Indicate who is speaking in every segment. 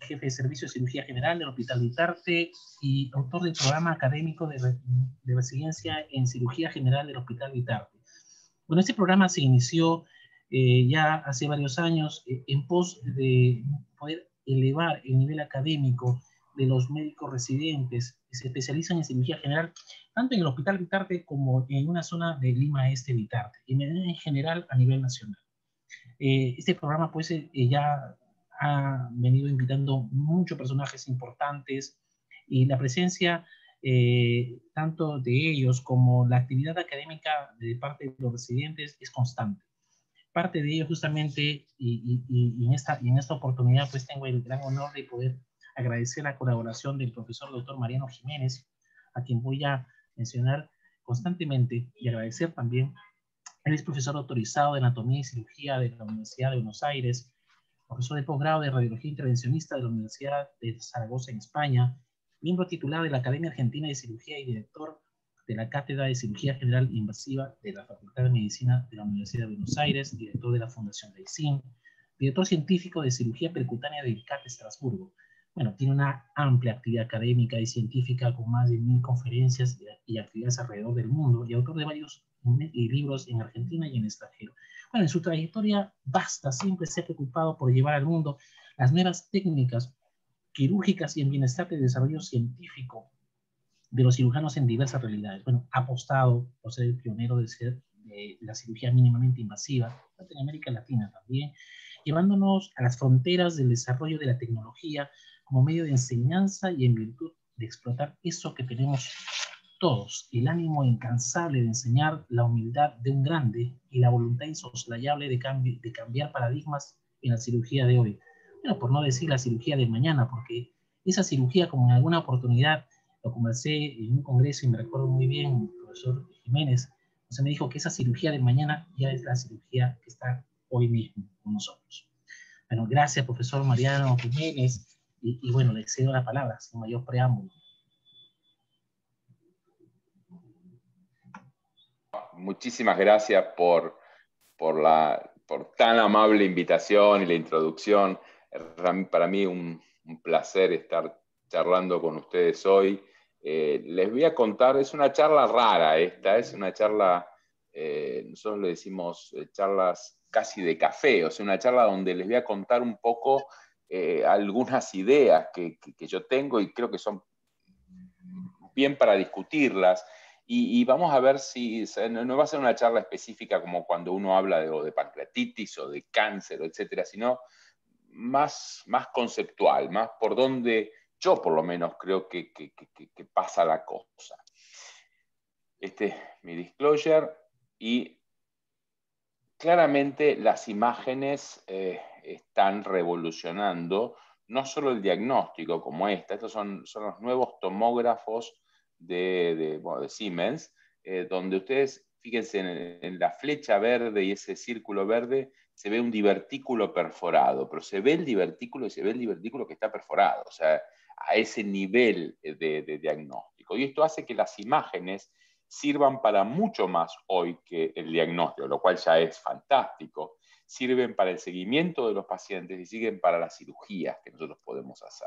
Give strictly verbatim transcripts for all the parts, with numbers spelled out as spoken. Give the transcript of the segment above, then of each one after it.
Speaker 1: jefe de servicio de cirugía general del Hospital Vitarte y autor del programa académico de, re, de residencia en cirugía general del Hospital Vitarte. Bueno, este programa se inició eh, ya hace varios años eh, en pos de poder elevar el nivel académico de los médicos residentes que se especializan en cirugía general, tanto en el Hospital Vitarte como en una zona de Lima Este Vitarte, y en general a nivel nacional. Eh, este programa pues eh, ya ha venido invitando muchos personajes importantes y la presencia eh, tanto de ellos como la actividad académica de parte de los residentes es constante. Parte de ello justamente y, y, y, en esta, y en esta oportunidad pues tengo el gran honor de poder agradecer la colaboración del profesor doctor Mariano Jiménez, a quien voy a mencionar constantemente, y agradecer también. Él es profesor autorizado de Anatomía y Cirugía de la Universidad de Buenos Aires, profesor de posgrado de Radiología Intervencionista de la Universidad de Zaragoza en España, miembro titular de la Academia Argentina de Cirugía y director de la Cátedra de Cirugía General Invasiva de la Facultad de Medicina de la Universidad de Buenos Aires, director de la Fundación de I C I M, director científico de Cirugía Percutánea del C A T Estrasburgo. Bueno, tiene una amplia actividad académica y científica con más de mil conferencias y actividades alrededor del mundo y autor de varios y libros en Argentina y en el extranjero. Bueno, en su trayectoria vasta siempre se ha preocupado por llevar al mundo las nuevas técnicas quirúrgicas y en bienestar de desarrollo científico de los cirujanos en diversas realidades. Bueno, ha apostado por ser el pionero de, ser, de la cirugía mínimamente invasiva, en América Latina también, llevándonos a las fronteras del desarrollo de la tecnología como medio de enseñanza y en virtud de explotar eso que tenemos todos, el ánimo incansable de enseñar, la humildad de un grande y la voluntad insoslayable de, cambi de cambiar paradigmas en la cirugía de hoy. Bueno, por no decir la cirugía de mañana, porque esa cirugía, como en alguna oportunidad lo conversé en un congreso y me recuerdo muy bien, el profesor Jiménez, o sea, me dijo que esa cirugía de mañana ya es la cirugía que está hoy mismo con nosotros. Bueno, gracias, profesor Mariano Jiménez, y, y bueno, le cedo la palabra sin mayor preámbulo.
Speaker 2: Muchísimas gracias por, por, la, por tan amable invitación y la introducción. Para mí un, un placer estar charlando con ustedes hoy. Eh, les voy a contar, es una charla rara esta, es una charla, eh, nosotros le decimos eh, charlas casi de café, o sea, una charla donde les voy a contar un poco eh, algunas ideas que, que, que yo tengo y creo que son bien para discutirlas. Y, y vamos a ver si, no, no va a ser una charla específica como cuando uno habla de, o de pancreatitis o de cáncer, etcétera, sino más, más conceptual, más por donde yo por lo menos creo que, que, que, que pasa la cosa. Este es mi disclosure y claramente las imágenes eh, están revolucionando no solo el diagnóstico como esta, estos son, son los nuevos tomógrafos de, de, bueno, de Siemens, eh, donde ustedes, fíjense en, en la flecha verde y ese círculo verde, se ve un divertículo perforado, pero se ve el divertículo y se ve el divertículo que está perforado, o sea, a ese nivel de, de diagnóstico. Y esto hace que las imágenes sirvan para mucho más hoy que el diagnóstico, lo cual ya es fantástico. Sirven para el seguimiento de los pacientes y sirven para las cirugías que nosotros podemos hacer.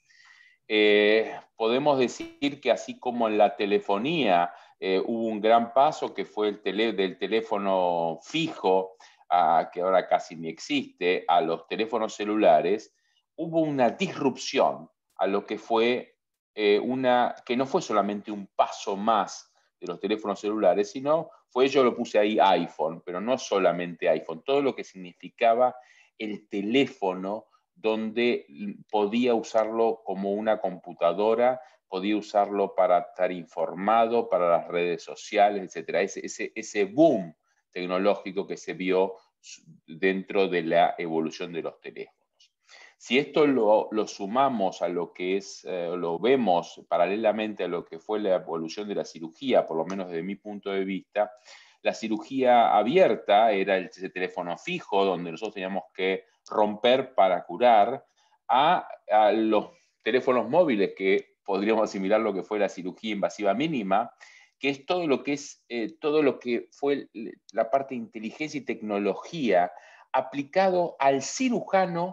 Speaker 2: Eh, podemos decir que así como en la telefonía eh, hubo un gran paso que fue el tele, del teléfono fijo, a, que ahora casi ni existe, a los teléfonos celulares, hubo una disrupción a lo que fue eh, una, que no fue solamente un paso más de los teléfonos celulares, sino fue, yo lo puse ahí iPhone, pero no solamente iPhone, todo lo que significaba el teléfono donde podía usarlo como una computadora, podía usarlo para estar informado, para las redes sociales, etcétera. Ese, ese, ese boom tecnológico que se vio dentro de la evolución de los teléfonos. Si esto lo, lo sumamos a lo que es, eh, lo vemos paralelamente a lo que fue la evolución de la cirugía, por lo menos desde mi punto de vista, la cirugía abierta era el, ese teléfono fijo donde nosotros teníamos que romper para curar, a, a los teléfonos móviles que podríamos asimilar lo que fue la cirugía invasiva mínima, que es todo lo que, es, eh, todo lo que fue la parte de inteligencia y tecnología aplicado al cirujano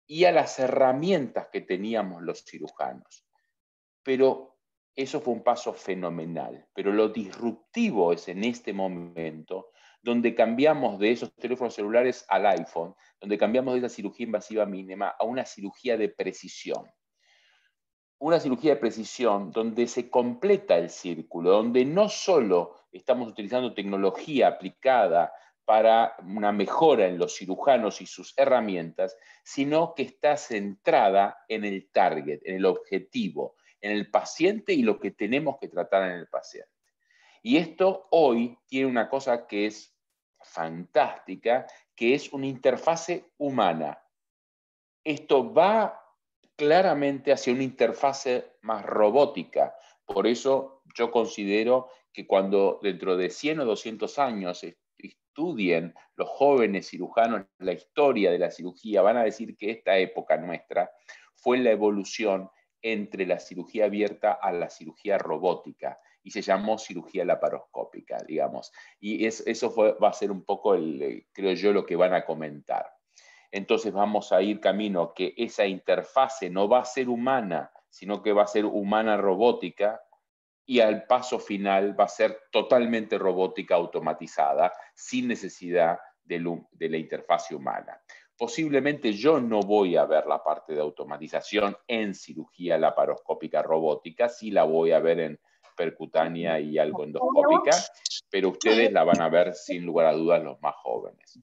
Speaker 2: y a las herramientas que teníamos los cirujanos. Pero eso fue un paso fenomenal. Pero lo disruptivo es en este momento, donde cambiamos de esos teléfonos celulares al iPhone, donde cambiamos de esa cirugía invasiva mínima a una cirugía de precisión. Una cirugía de precisión donde se completa el círculo, donde no solo estamos utilizando tecnología aplicada para una mejora en los cirujanos y sus herramientas, sino que está centrada en el target, en el objetivo, en el paciente y lo que tenemos que tratar en el paciente. Y esto hoy tiene una cosa que es fantástica, que es una interfase humana. Esto va claramente hacia una interfase más robótica. Por eso yo considero que cuando dentro de cien o doscientos años estudien los jóvenes cirujanos la historia de la cirugía, van a decir que esta época nuestra fue la evolución entre la cirugía abierta a la cirugía robótica, y se llamó cirugía laparoscópica, digamos. Y es, eso fue, va a ser un poco, el, creo yo, lo que van a comentar. Entonces vamos a ir camino que esa interfase no va a ser humana, sino que va a ser humana robótica, y al paso final va a ser totalmente robótica automatizada, sin necesidad de, de la interfase humana. Posiblemente yo no voy a ver la parte de automatización en cirugía laparoscópica robótica, sí la voy a ver en percutánea y algo endoscópica, pero ustedes la van a ver sin lugar a dudas los más jóvenes.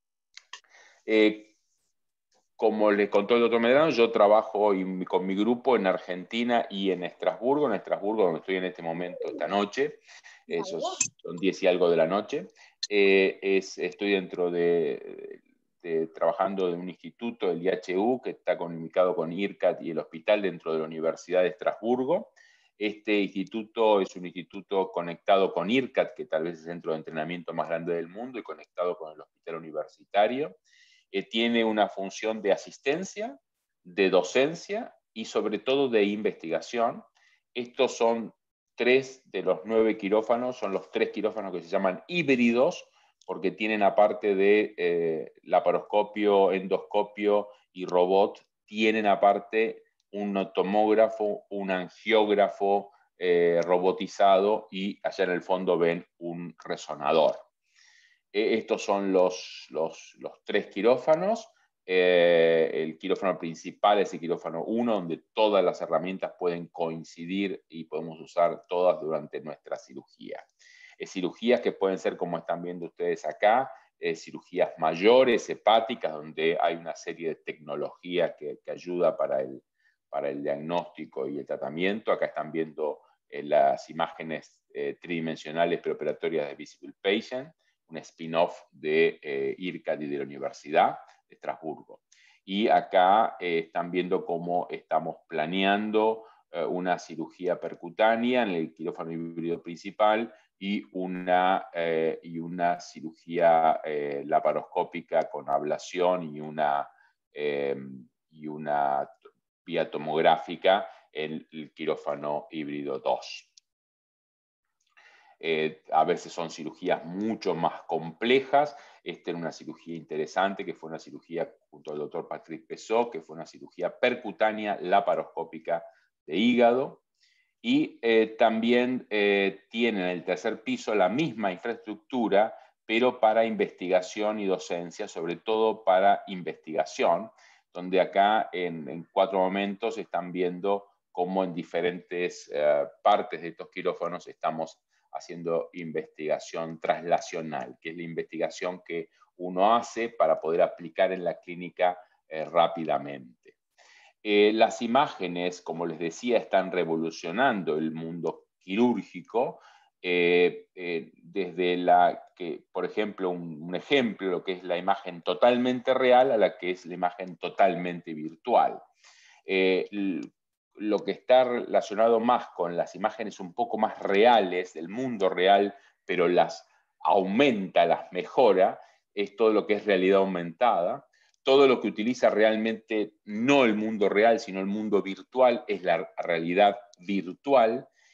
Speaker 2: Eh, Como les contó el doctor Medrano, yo trabajo con mi grupo en Argentina y en Estrasburgo, en Estrasburgo donde estoy en este momento, esta noche, esos son diez y algo de la noche. Eh, es, estoy dentro de, de, trabajando en un instituto, el I H U, que está comunicado con I R C A T y el hospital dentro de la Universidad de Estrasburgo. Este instituto es un instituto conectado con I R C A T, que tal vez es el centro de entrenamiento más grande del mundo, y conectado con el hospital universitario. Eh, tiene una función de asistencia, de docencia y sobre todo de investigación. Estos son tres de los nueve quirófanos, son los tres quirófanos que se llaman híbridos, porque tienen aparte de eh, laparoscopio, endoscopio y robot, tienen aparte un tomógrafo, un angiógrafo eh, robotizado, y allá en el fondo ven un resonador. Estos son los, los, los tres quirófanos. Eh, el quirófano principal es el quirófano uno, donde todas las herramientas pueden coincidir y podemos usar todas durante nuestra cirugía. Eh, cirugías que pueden ser, como están viendo ustedes acá, eh, cirugías mayores, hepáticas, donde hay una serie de tecnología que, que ayuda para el, para el diagnóstico y el tratamiento. Acá están viendo eh, las imágenes eh, tridimensionales preoperatorias de Visible Patient, un spin-off de eh, I R C A T y de la Universidad de Estrasburgo. Y acá eh, están viendo cómo estamos planeando eh, una cirugía percutánea en el quirófano híbrido principal y una, eh, y una cirugía eh, laparoscópica con ablación y una, eh, y una vía tomográfica en el quirófano híbrido dos. Eh, a veces son cirugías mucho más complejas. Esta era una cirugía interesante, que fue una cirugía junto al doctor Patrick Pesot, que fue una cirugía percutánea laparoscópica de hígado. Y eh, también eh, tiene en el tercer piso la misma infraestructura, pero para investigación y docencia, sobre todo para investigación, donde acá en, en cuatro momentos están viendo cómo en diferentes eh, partes de estos quirófanos estamos haciendo investigación traslacional, que es la investigación que uno hace para poder aplicar en la clínica eh, rápidamente. Eh, las imágenes, como les decía, están revolucionando el mundo quirúrgico, eh, eh, desde la que, por ejemplo, un, un ejemplo, lo que es la imagen totalmente real a la que es la imagen totalmente virtual. Eh, Lo que está relacionado más con las imágenes un poco más reales del mundo real, pero las aumenta, las mejora, es todo lo que es realidad aumentada. Todo lo que utiliza realmente no el mundo real, sino el mundo virtual, es la realidad virtual.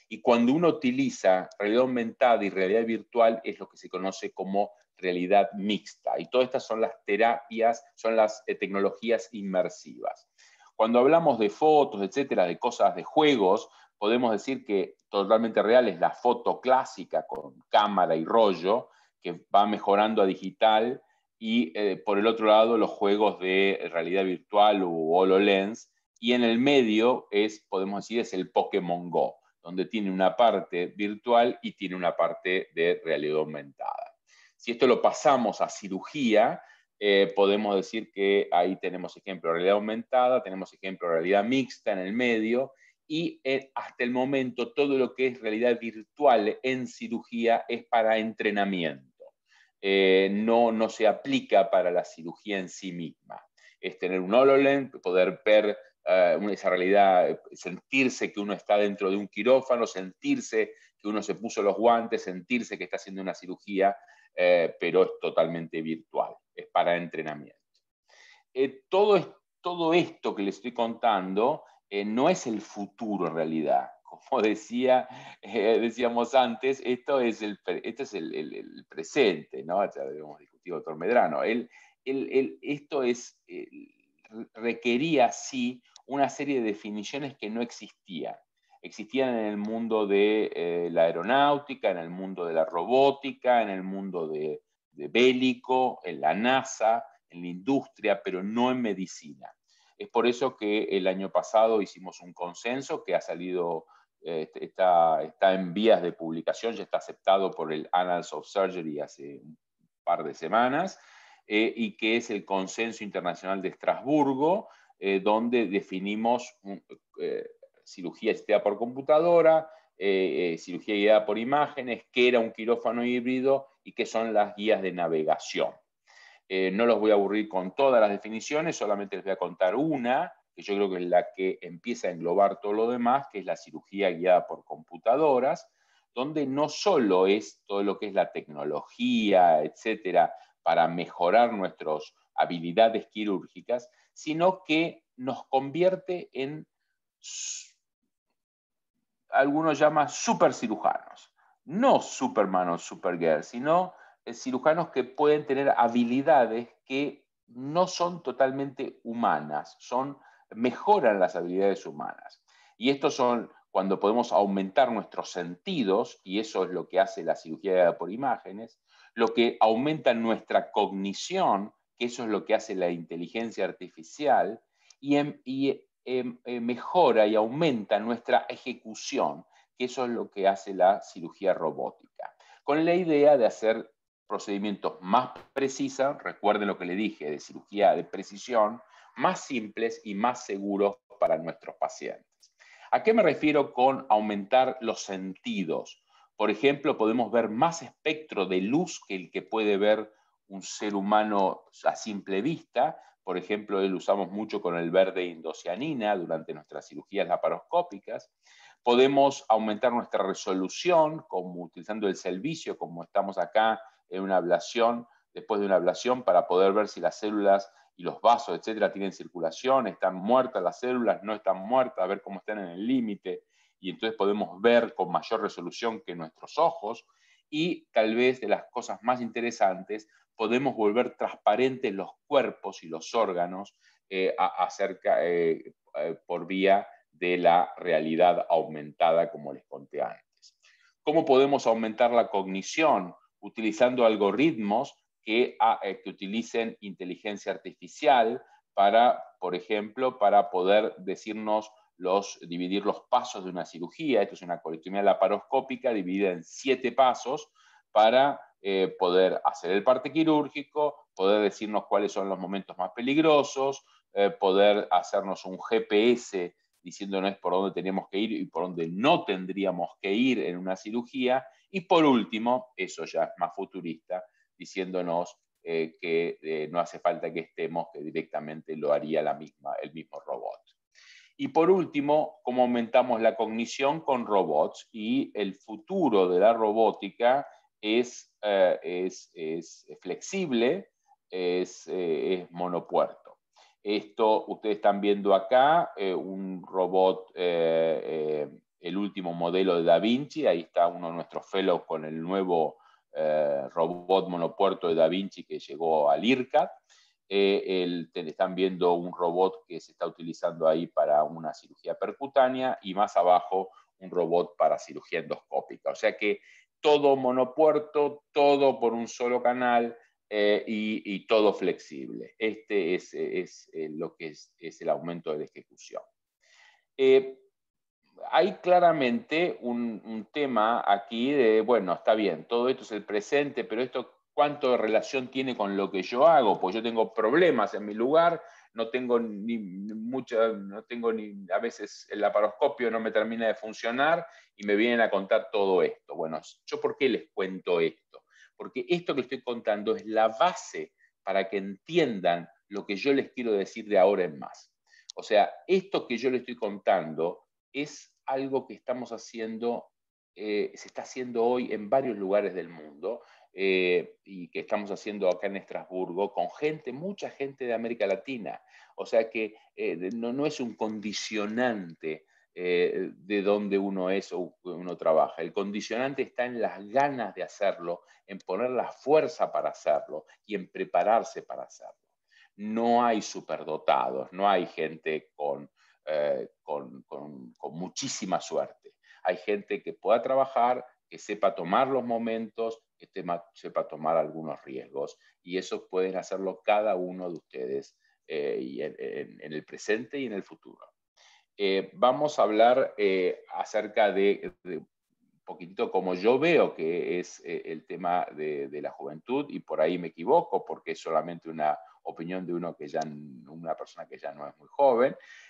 Speaker 2: Y cuando uno utiliza realidad aumentada y realidad virtual es lo que se conoce como realidad mixta. Y todas estas son las terapias, son las eh, tecnologías inmersivas. Cuando hablamos de fotos, etcétera, de cosas, de juegos, podemos decir que totalmente real es la foto clásica con cámara y rollo, que va mejorando a digital, y eh, por el otro lado los juegos de realidad virtual o HoloLens, y en el medio es, podemos decir, es el Pokémon Go, donde tiene una parte virtual y tiene una parte de realidad aumentada. Si esto lo pasamos a cirugía, eh, podemos decir que ahí tenemos ejemplo de realidad aumentada, tenemos ejemplo de realidad mixta en el medio, y eh, hasta el momento todo lo que es realidad virtual en cirugía es para entrenamiento. Eh, no, no se aplica para la cirugía en sí misma. Es tener un HoloLens, poder ver uh, esa realidad, sentirse que uno está dentro de un quirófano, sentirse que uno se puso los guantes, sentirse que está haciendo una cirugía, eh, pero es totalmente virtual, es para entrenamiento. Eh, todo, es, todo esto que les estoy contando eh, no es el futuro en realidad. Como decía, eh, decíamos antes, esto es el, esto es el, el, el presente, ¿no? Ya hemos discutido, doctor Medrano. El, el, el, esto es, eh, requería, sí, una serie de definiciones que no existían. Existían en el mundo de eh, la aeronáutica, en el mundo de la robótica, en el mundo de, de bélico, en la NASA, en la industria, pero no en medicina. Es por eso que el año pasado hicimos un consenso que ha salido, eh, está, está en vías de publicación, ya está aceptado por el Annals of Surgery hace un par de semanas, eh, y que es el Consenso Internacional de Estrasburgo, eh, donde definimos eh, cirugía asistida por computadora, eh, eh, cirugía guiada por imágenes, qué era un quirófano híbrido y qué son las guías de navegación. Eh, no los voy a aburrir con todas las definiciones, solamente les voy a contar una, que yo creo que es la que empieza a englobar todo lo demás, que es la cirugía guiada por computadoras, donde no solo es todo lo que es la tecnología, etcétera, para mejorar nuestras habilidades quirúrgicas, sino que nos convierte en, algunos llaman super cirujanos, no Superman o Supergirl, sino cirujanos que pueden tener habilidades que no son totalmente humanas, son, mejoran las habilidades humanas. Y estos son cuando podemos aumentar nuestros sentidos, y eso es lo que hace la cirugía por imágenes, lo que aumenta nuestra cognición, que eso es lo que hace la inteligencia artificial, y, y eh, eh, mejora y aumenta nuestra ejecución, que eso es lo que hace la cirugía robótica, con la idea de hacer procedimientos más precisos, recuerden lo que le dije, de cirugía de precisión, más simples y más seguros para nuestros pacientes. ¿A qué me refiero con aumentar los sentidos? Por ejemplo, podemos ver más espectro de luz que el que puede ver un ser humano a simple vista. Por ejemplo, lo usamos mucho con el verde indocianina durante nuestras cirugías laparoscópicas. Podemos aumentar nuestra resolución como utilizando el servicio, como estamos acá en una ablación, después de una ablación, para poder ver si las células y los vasos, etcétera, tienen circulación, están muertas las células, no están muertas, a ver cómo están en el límite, y entonces podemos ver con mayor resolución que nuestros ojos, y tal vez de las cosas más interesantes, podemos volver transparentes los cuerpos y los órganos eh, a, acerca, eh, eh, por vía de la realidad aumentada, como les conté antes. ¿Cómo podemos aumentar la cognición? Utilizando algoritmos que, a, eh, que utilicen inteligencia artificial para, por ejemplo, para poder decirnos los, dividir los pasos de una cirugía. Esto es una colectomía laparoscópica dividida en siete pasos para eh, poder hacer el parte quirúrgico, poder decirnos cuáles son los momentos más peligrosos, eh, poder hacernos un G P S diciéndonos por dónde tenemos que ir y por dónde no tendríamos que ir en una cirugía. Y por último, eso ya es más futurista, diciéndonos eh, que eh, no hace falta que estemos, que directamente lo haría la misma, el mismo robot. Y por último, cómo aumentamos la cognición con robots, y el futuro de la robótica es, eh, es, es flexible, es, eh, es monopuerto. Esto, ustedes están viendo acá eh, un robot eh, eh, el último modelo de Da Vinci. Ahí está uno de nuestros fellows con el nuevo eh, robot monopuerto de Da Vinci que llegó al I R C A T. Eh, el, están viendo un robot que se está utilizando ahí para una cirugía percutánea y más abajo un robot para cirugía endoscópica. O sea que todo monopuerto, todo por un solo canal eh, y, y todo flexible. Este es, es eh, lo que es, es el aumento de la ejecución. Eh, hay claramente un, un tema aquí de, bueno, está bien, todo esto es el presente, pero esto cuánto de relación tiene con lo que yo hago, pues yo tengo problemas en mi lugar, no tengo ni mucha, no tengo ni, a veces el laparoscopio no me termina de funcionar y me vienen a contar todo esto. Bueno, ¿yo por qué les cuento esto? Porque esto que estoy contando es la base para que entiendan lo que yo les quiero decir de ahora en más. O sea, esto que yo les estoy contando es algo que estamos haciendo, eh, se está haciendo hoy en varios lugares del mundo, eh, y que estamos haciendo acá en Estrasburgo con gente, mucha gente de América Latina. O sea que eh, no, no es un condicionante eh, de dónde uno es o uno trabaja. El condicionante está en las ganas de hacerlo, en poner la fuerza para hacerlo y en prepararse para hacerlo. No hay superdotados, no hay gente con, eh, con, con, con muchísima suerte. Hay gente que pueda trabajar, que sepa tomar los momentos, que tema, sepa tomar algunos riesgos, y eso pueden hacerlo cada uno de ustedes eh, y en, en, en el presente y en el futuro. Eh, vamos a hablar eh, acerca de, de un poquitito como yo veo que es eh, el tema de, de la juventud, y por ahí me equivoco porque es solamente una opinión de uno que ya, una persona que ya no es muy joven,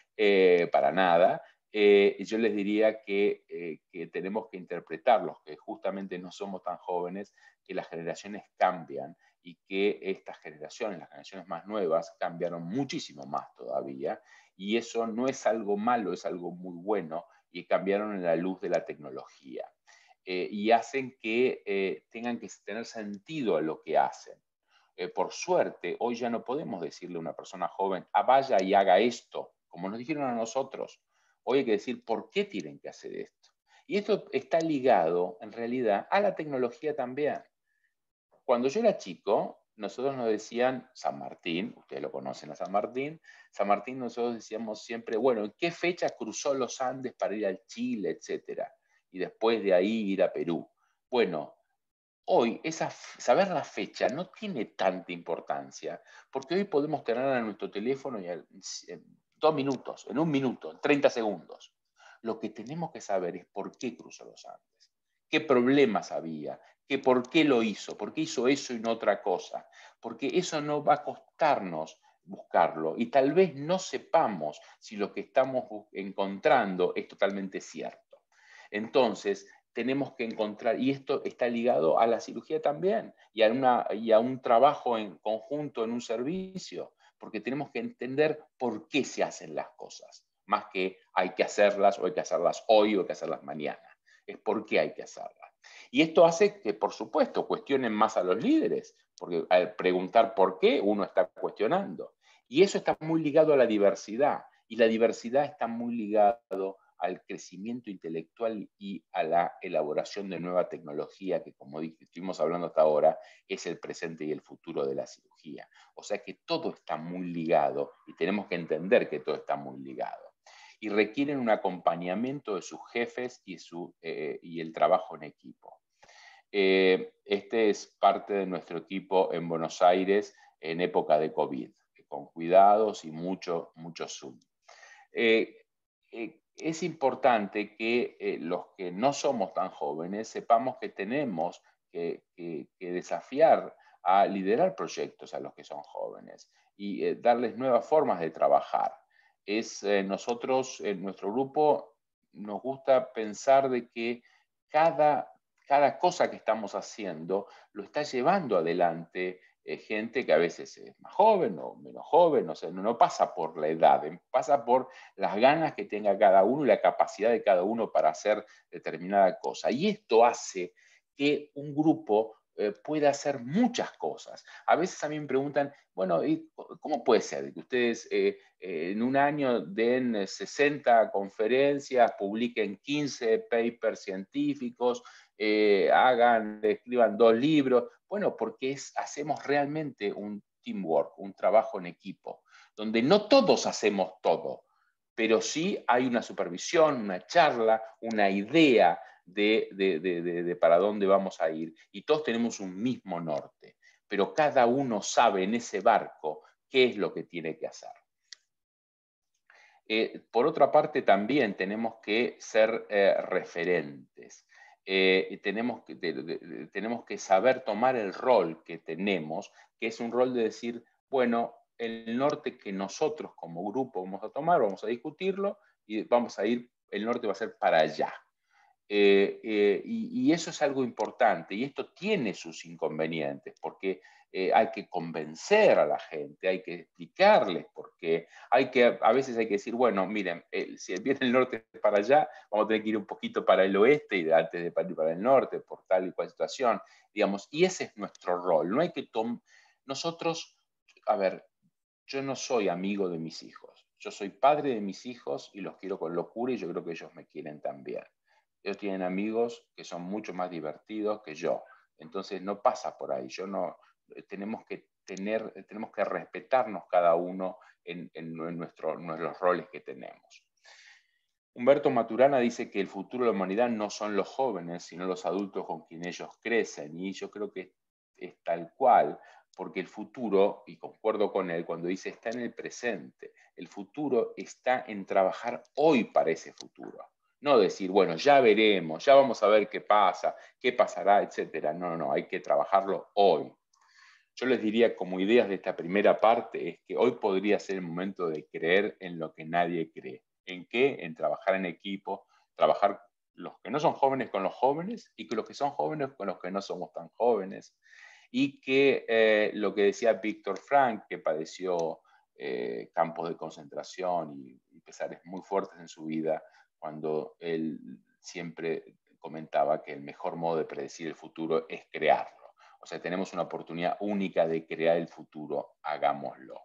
Speaker 2: eh, para nada. Eh, yo les diría que, eh, que tenemos que interpretarlos, que justamente no somos tan jóvenes, que las generaciones cambian y que estas generaciones, las generaciones más nuevas, cambiaron muchísimo más todavía, y eso no es algo malo, es algo muy bueno, y cambiaron en la luz de la tecnología. Eh, y hacen que eh, tengan que tener sentido a lo que hacen. Eh, por suerte, hoy ya no podemos decirle a una persona joven, ah, vaya y haga esto, como nos dijeron a nosotros. Hoy hay que decir por qué tienen que hacer esto. Y esto está ligado, en realidad, a la tecnología también. Cuando yo era chico, nosotros nos decían San Martín, ustedes lo conocen a San Martín, San Martín nosotros decíamos siempre, bueno, ¿en qué fecha cruzó los Andes para ir al Chile, etcétera? Y después de ahí ir a Perú. Bueno, hoy esa, saber la fecha no tiene tanta importancia, porque hoy podemos tenerla en nuestro teléfono y en dos minutos, en un minuto, en treinta segundos. Lo que tenemos que saber es por qué cruzó los Andes, qué problemas había, que por qué lo hizo, por qué hizo eso y no otra cosa, porque eso no va a costarnos buscarlo y tal vez no sepamos si lo que estamos encontrando es totalmente cierto. Entonces, tenemos que encontrar, y esto está ligado a la cirugía también, y a, una, y a un trabajo en conjunto en un servicio, porque tenemos que entender por qué se hacen las cosas, más que hay que hacerlas, o hay que hacerlas hoy, o hay que hacerlas mañana. Es por qué hay que hacerlas. Y esto hace que, por supuesto, cuestionen más a los líderes, porque al preguntar por qué, uno está cuestionando. Y eso está muy ligado a la diversidad, y la diversidad está muy ligado al crecimiento intelectual y a la elaboración de nueva tecnología, que como estuvimos hablando hasta ahora, es el presente y el futuro de la cirugía. O sea que todo está muy ligado y tenemos que entender que todo está muy ligado. Y requieren un acompañamiento de sus jefes y, su, eh, y el trabajo en equipo. Eh, este es parte de nuestro equipo en Buenos Aires en época de COVID, con cuidados y mucho, mucho Zoom. Eh, eh, es importante que eh, los que no somos tan jóvenes sepamos que tenemos que, que, que desafiar a liderar proyectos a los que son jóvenes y eh, darles nuevas formas de trabajar. Es, eh, nosotros, en nuestro grupo, nos gusta pensar de que cada, cada cosa que estamos haciendo lo está llevando adelante eh, gente que a veces es más joven o menos joven, o sea, no, no pasa por la edad, pasa por las ganas que tenga cada uno y la capacidad de cada uno para hacer determinada cosa. Y esto hace que un grupo eh, puede hacer muchas cosas. A veces a mí me preguntan, bueno, ¿y cómo puede ser que ustedes eh, eh, en un año den sesenta conferencias, publiquen quince papers científicos, eh, hagan, escriban dos libros? Bueno, porque es, hacemos realmente un teamwork, un trabajo en equipo, donde no todos hacemos todo, pero sí hay una supervisión, una charla, una idea de, de, de, de, de para dónde vamos a ir, y todos tenemos un mismo norte, pero cada uno sabe en ese barco qué es lo que tiene que hacer. Eh, por otra parte, también tenemos que ser eh, referentes. Eh, tenemos, que, de, de, tenemos que saber tomar el rol que tenemos, que es un rol de decir, bueno, el norte que nosotros como grupo vamos a tomar, vamos a discutirlo y vamos a ir, el norte va a ser para allá. Eh, eh, y, y eso es algo importante, y esto tiene sus inconvenientes, porque eh, hay que convencer a la gente, hay que explicarles por qué, hay que, a veces hay que decir, bueno, miren, eh, si viene el norte para allá, vamos a tener que ir un poquito para el oeste y antes de ir para el norte, por tal y cual situación, digamos, y ese es nuestro rol, no hay que tomar, nosotros, a ver, yo no soy amigo de mis hijos, yo soy padre de mis hijos y los quiero con locura y yo creo que ellos me quieren también. Ellos tienen amigos que son mucho más divertidos que yo. Entonces no pasa por ahí. Yo no, tenemos que tener, tenemos que respetarnos cada uno en, en, en, nuestro, en los roles que tenemos. Humberto Maturana dice que el futuro de la humanidad no son los jóvenes, sino los adultos con quienes ellos crecen. Y yo creo que es tal cual, porque el futuro, y concuerdo con él cuando dice está en el presente, el futuro está en trabajar hoy para ese futuro. No decir, bueno, ya veremos, ya vamos a ver qué pasa, qué pasará, etcétera. No, no, no, hay que trabajarlo hoy. Yo les diría como ideas de esta primera parte es que hoy podría ser el momento de creer en lo que nadie cree. ¿En qué? En trabajar en equipo, trabajar los que no son jóvenes con los jóvenes y que los que son jóvenes con los que no somos tan jóvenes. Y que eh, lo que decía Víctor Frank, que padeció eh, campos de concentración y, y pesares muy fuertes en su vida, cuando él siempre comentaba que el mejor modo de predecir el futuro es crearlo. O sea, tenemos una oportunidad única de crear el futuro, hagámoslo.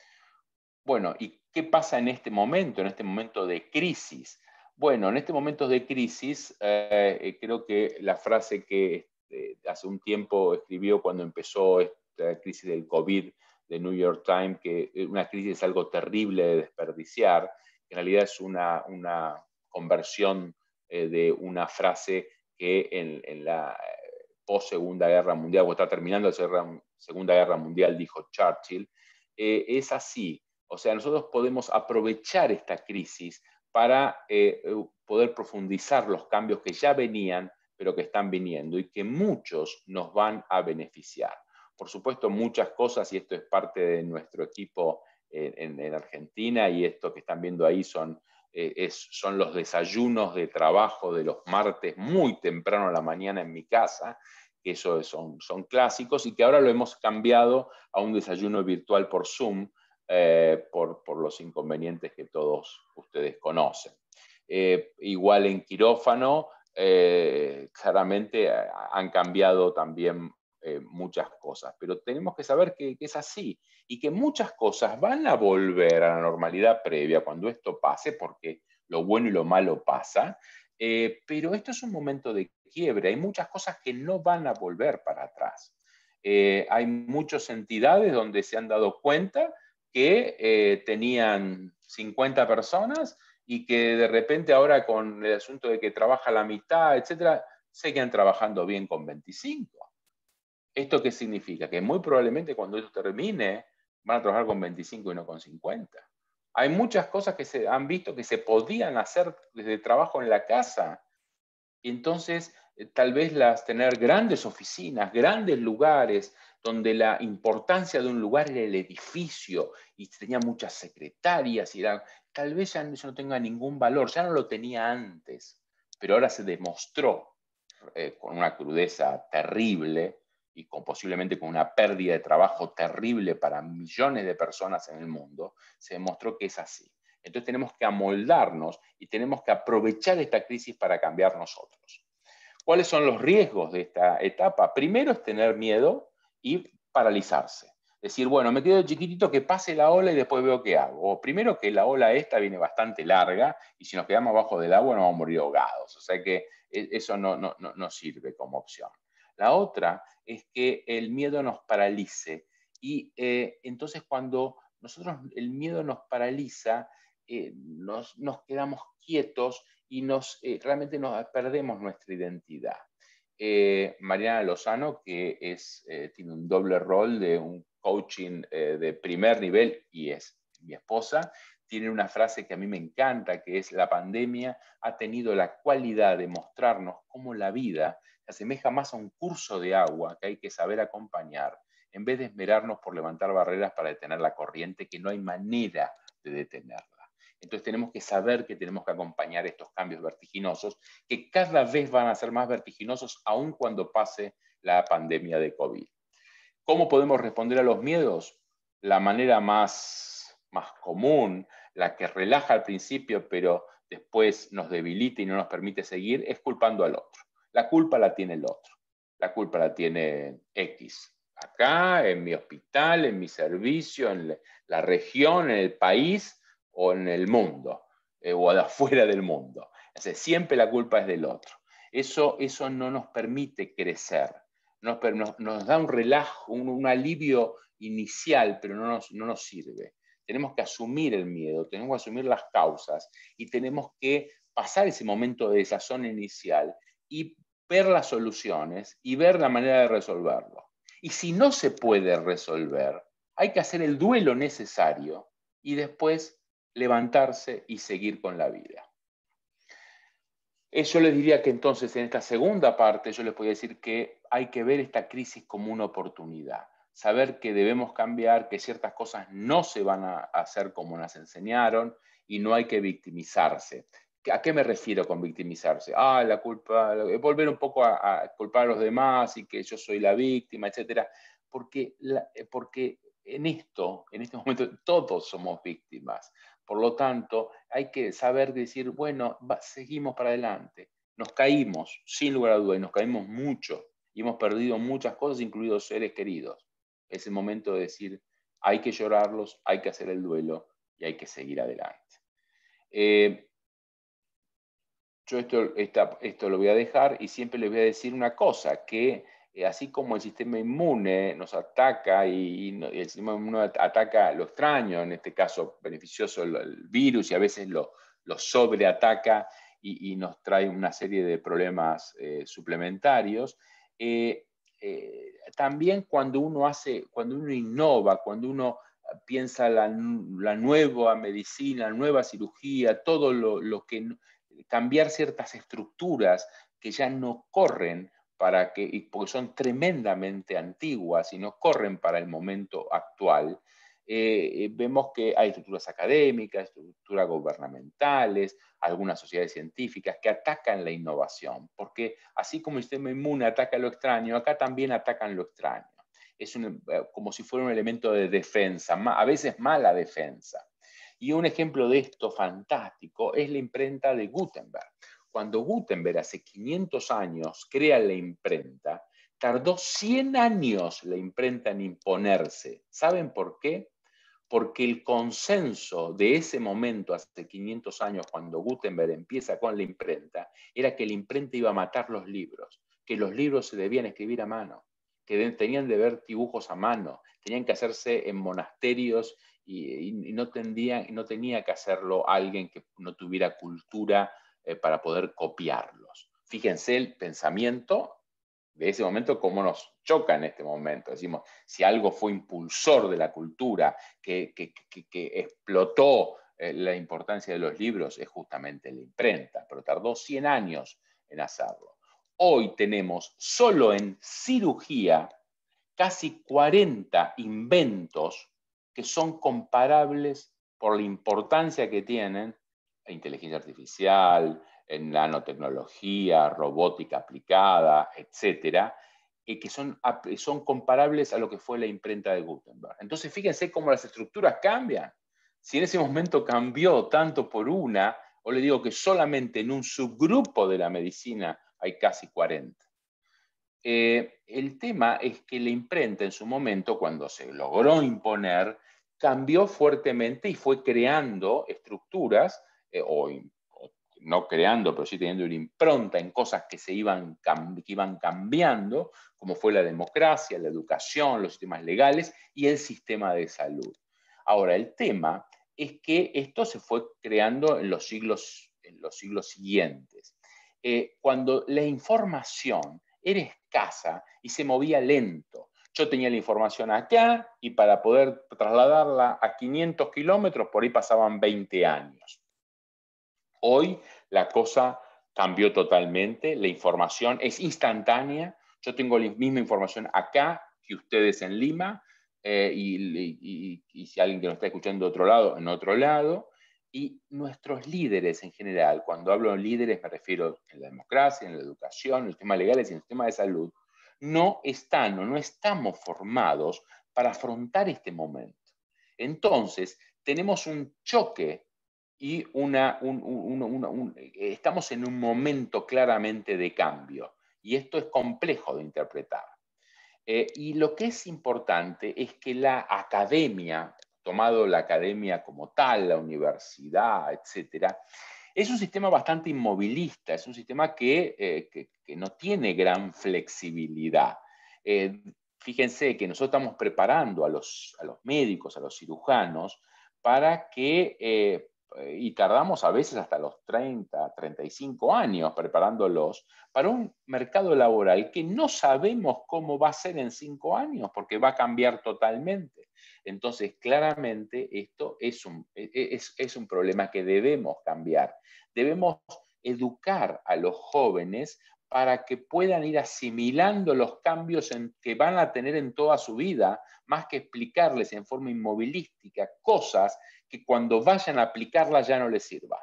Speaker 2: Bueno, ¿y qué pasa en este momento, en este momento de crisis? Bueno, en este momento de crisis, eh, creo que la frase que eh, hace un tiempo escribió cuando empezó esta crisis del COVID de New York Times, que una crisis es algo terrible de desperdiciar, en realidad es una, una conversión eh, de una frase que en, en la post Segunda Guerra Mundial, o está terminando la Segunda Guerra Mundial, dijo Churchill, eh, es así. O sea, nosotros podemos aprovechar esta crisis para eh, poder profundizar los cambios que ya venían, pero que están viniendo y que muchos nos van a beneficiar. Por supuesto, muchas cosas, y esto es parte de nuestro equipo en, en Argentina, y esto que están viendo ahí son, eh, es, son los desayunos de trabajo de los martes muy temprano a la mañana en mi casa, que eso son, son clásicos, y que ahora lo hemos cambiado a un desayuno virtual por Zoom, eh, por, por los inconvenientes que todos ustedes conocen. Eh, igual en quirófano, eh, claramente han cambiado también eh, muchas cosas, pero tenemos que saber que, que es así y que muchas cosas van a volver a la normalidad previa cuando esto pase, porque lo bueno y lo malo pasa, eh, pero esto es un momento de quiebre, hay muchas cosas que no van a volver para atrás. Eh, hay muchas entidades donde se han dado cuenta que eh, tenían cincuenta personas y que de repente ahora con el asunto de que trabaja la mitad, etcétera, seguían trabajando bien con veinticinco. ¿Esto qué significa? Que muy probablemente cuando esto termine van a trabajar con veinticinco y no con cincuenta. Hay muchas cosas que se han visto que se podían hacer desde trabajo en la casa. Y entonces, eh, tal vez las tener grandes oficinas, grandes lugares, donde la importancia de un lugar era el edificio y tenía muchas secretarias, y era, tal vez ya eso no tenga ningún valor, ya no lo tenía antes, pero ahora se demostró eh, con una crudeza terrible y con, posiblemente con una pérdida de trabajo terrible para millones de personas en el mundo, se demostró que es así. Entonces tenemos que amoldarnos y tenemos que aprovechar esta crisis para cambiar nosotros. ¿Cuáles son los riesgos de esta etapa? Primero es tener miedo y paralizarse. Decir, bueno, me quedo chiquitito, que pase la ola y después veo qué hago. O primero que la ola esta viene bastante larga y si nos quedamos abajo del agua nos vamos a morir ahogados. O sea que eso no, no, no, no sirve como opción. La otra es que el miedo nos paralice. Y eh, entonces cuando nosotros el miedo nos paraliza, eh, nos, nos quedamos quietos y nos, eh, realmente nos perdemos nuestra identidad. Eh, Mariana Lozano, que es, eh, tiene un doble rol de un coaching eh, de primer nivel y es mi esposa, tiene una frase que a mí me encanta, que es: la pandemia ha tenido la cualidad de mostrarnos cómo la vida se asemeja más a un curso de agua que hay que saber acompañar, en vez de esmerarnos por levantar barreras para detener la corriente, que no hay manera de detenerla. Entonces tenemos que saber que tenemos que acompañar estos cambios vertiginosos, que cada vez van a ser más vertiginosos, aun cuando pase la pandemia de COVID. ¿Cómo podemos responder a los miedos? La manera más, más común, la que relaja al principio, pero después nos debilita y no nos permite seguir, es culpando al otro. La culpa la tiene el otro. La culpa la tiene X. Acá, en mi hospital, en mi servicio, en la región, en el país o en el mundo, eh, o de afuera del mundo. O sea, siempre la culpa es del otro. Eso, eso no nos permite crecer. Nos, nos, nos da un relajo, un, un alivio inicial, pero no nos, no nos sirve. Tenemos que asumir el miedo, tenemos que asumir las causas y tenemos que pasar ese momento de desazón inicial y ver las soluciones y ver la manera de resolverlo. Y si no se puede resolver, hay que hacer el duelo necesario y después levantarse y seguir con la vida. Yo les diría que entonces en esta segunda parte yo les podría decir que hay que ver esta crisis como una oportunidad, saber que debemos cambiar, que ciertas cosas no se van a hacer como nos enseñaron y no hay que victimizarse. ¿A qué me refiero con victimizarse? Ah, la culpa, volver un poco a, a culpar a los demás y que yo soy la víctima, etcétera, porque, la, porque en esto, en este momento, todos somos víctimas. Por lo tanto, hay que saber decir, bueno, va, seguimos para adelante. Nos caímos, sin lugar a dudas, y nos caímos mucho. Y hemos perdido muchas cosas, incluidos seres queridos. Es el momento de decir, hay que llorarlos, hay que hacer el duelo y hay que seguir adelante. Eh, yo esto, esta, esto lo voy a dejar y siempre les voy a decir una cosa, que así como el sistema inmune nos ataca y, y el sistema inmune ataca lo extraño, en este caso beneficioso el, el virus, y a veces lo, lo sobreataca y, y nos trae una serie de problemas eh, suplementarios, eh, eh, también cuando uno hace, cuando uno innova, cuando uno piensa la, la nueva medicina, nueva cirugía, todo lo, lo que cambiar ciertas estructuras que ya no corren para que, porque son tremendamente antiguas y no corren para el momento actual, eh, vemos que hay estructuras académicas, estructuras gubernamentales, algunas sociedades científicas que atacan la innovación, porque así como el sistema inmune ataca lo extraño, acá también atacan lo extraño. Es un, como si fuera un elemento de defensa, a veces mala defensa. Y un ejemplo de esto fantástico es la imprenta de Gutenberg. Cuando Gutenberg hace quinientos años crea la imprenta, tardó cien años la imprenta en imponerse. ¿Saben por qué? Porque el consenso de ese momento, hace quinientos años, cuando Gutenberg empieza con la imprenta, era que la imprenta iba a matar los libros, que los libros se debían escribir a mano, que tenían de ver dibujos a mano, tenían que hacerse en monasterios y, y, no, tendría, no tenía que hacerlo alguien que no tuviera cultura eh, para poder copiarlos. Fíjense el pensamiento de ese momento, cómo nos choca en este momento. Decimos, si algo fue impulsor de la cultura, que, que, que, que explotó eh, la importancia de los libros, es justamente la imprenta, pero tardó cien años en hacerlo. Hoy tenemos solo en cirugía casi cuarenta inventos que son comparables por la importancia que tienen en inteligencia artificial, en nanotecnología, robótica aplicada, etcétera, y que son, son comparables a lo que fue la imprenta de Gutenberg. Entonces, fíjense cómo las estructuras cambian. Si en ese momento cambió tanto por una, o le digo que solamente en un subgrupo de la medicina hay casi cuarenta. Eh, el tema es que la imprenta en su momento, cuando se logró imponer, cambió fuertemente y fue creando estructuras, eh, o, o no creando, pero sí teniendo una impronta en cosas que, se iban, que iban cambiando, como fue la democracia, la educación, los sistemas legales y el sistema de salud. Ahora, el tema es que esto se fue creando en los siglos, en los siglos siguientes. Eh, cuando la información era escasa y se movía lento. Yo tenía la información acá y para poder trasladarla a quinientos kilómetros, por ahí pasaban veinte años. Hoy la cosa cambió totalmente, la información es instantánea. Yo tengo la misma información acá que ustedes en Lima, eh, y, y, y si alguien que nos está escuchando de otro lado, en otro lado. Y nuestros líderes en general, cuando hablo de líderes me refiero en la democracia, en la educación, en los temas legales y en el sistema de salud, no están o no estamos formados para afrontar este momento. Entonces, tenemos un choque y una, un, un, un, un, estamos en un momento claramente de cambio. Y esto es complejo de interpretar. Eh, y lo que es importante es que la academia, tomado la academia como tal, la universidad, etcétera, es un sistema bastante inmovilista, es un sistema que, eh, que, que no tiene gran flexibilidad. Eh, fíjense que nosotros estamos preparando a los, a los médicos, a los cirujanos, para que, eh, y tardamos a veces hasta los treinta, treinta y cinco años preparándolos para un mercado laboral que no sabemos cómo va a ser en cinco años, porque va a cambiar totalmente. Entonces, claramente, esto es un, es, es un problema que debemos cambiar. Debemos educar a los jóvenes para que puedan ir asimilando los cambios en, que van a tener en toda su vida, más que explicarles en forma inmovilística cosas que cuando vayan a aplicarlas ya no les sirva.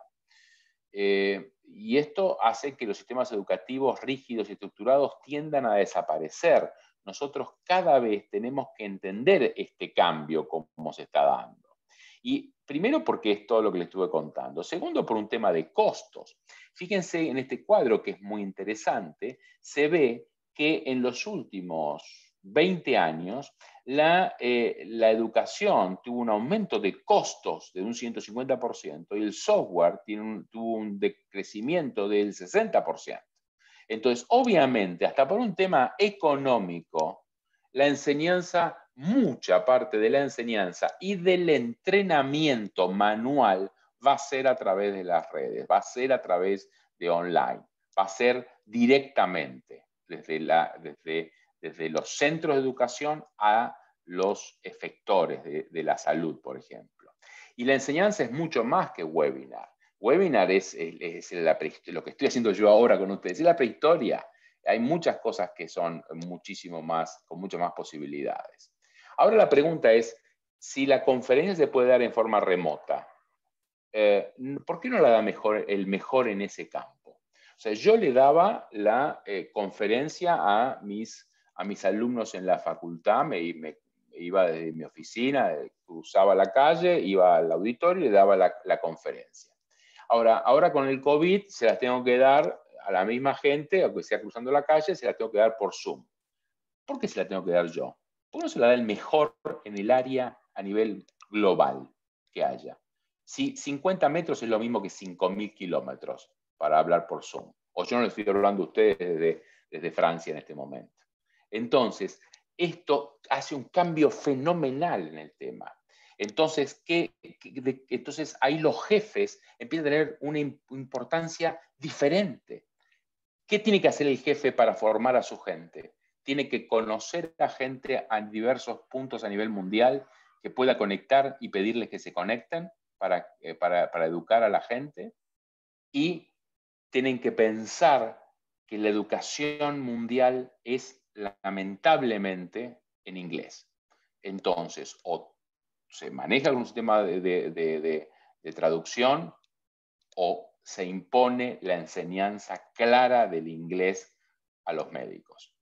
Speaker 2: Eh, y esto hace que los sistemas educativos rígidos y estructurados tiendan a desaparecer. Nosotros cada vez tenemos que entender este cambio como se está dando. Y primero porque es todo lo que les estuve contando. Segundo, por un tema de costos. Fíjense en este cuadro que es muy interesante, se ve que en los últimos veinte años la, eh, la educación tuvo un aumento de costos de un ciento cincuenta por ciento y el software tiene un, tuvo un decrecimiento del sesenta por ciento. Entonces, obviamente, hasta por un tema económico, la enseñanza, mucha parte de la enseñanza y del entrenamiento manual va a ser a través de las redes, va a ser a través de online, va a ser directamente desde, la, desde, desde los centros de educación a los efectores de, de la salud, por ejemplo. Y la enseñanza es mucho más que webinar. Webinar es, es, es la lo que estoy haciendo yo ahora con ustedes, es la prehistoria. Hay muchas cosas que son muchísimo más, con muchas más posibilidades. Ahora la pregunta es, si la conferencia se puede dar en forma remota, eh, ¿por qué no la da mejor, el mejor en ese campo? O sea, yo le daba la eh, conferencia a mis, a mis alumnos en la facultad, me, me iba desde mi oficina, cruzaba la calle, iba al auditorio y le daba la, la conferencia. Ahora, ahora con el COVID se las tengo que dar a la misma gente, aunque sea cruzando la calle, se las tengo que dar por Zoom. ¿Por qué se la tengo que dar yo? ¿Por qué no se la da el mejor en el área a nivel global que haya? Si cincuenta metros es lo mismo que cinco mil kilómetros para hablar por Zoom. O yo no les estoy hablando a ustedes desde, desde Francia en este momento. Entonces, esto hace un cambio fenomenal en el tema. Entonces, ¿qué, qué, entonces ahí los jefes empiezan a tener una importancia diferente. ¿Qué tiene que hacer el jefe para formar a su gente? Tiene que conocer a gente a diversos puntos a nivel mundial que pueda conectar y pedirles que se conecten para, eh, para, para educar a la gente. Y tienen que pensar que la educación mundial es lamentablemente en inglés. Entonces, o se maneja algún sistema de, de, de, de, de traducción o se impone la enseñanza clara del inglés a los médicos.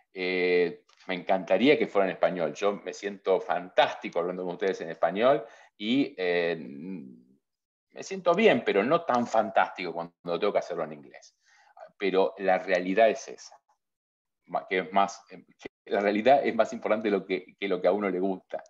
Speaker 2: Eh, me encantaría que fuera en español. Yo me siento fantástico hablando con ustedes en español y eh, me siento bien, pero no tan fantástico cuando tengo que hacerlo en inglés. pero la realidad es esa, que es más, que la realidad es más importante de lo que, que lo que a uno le gusta.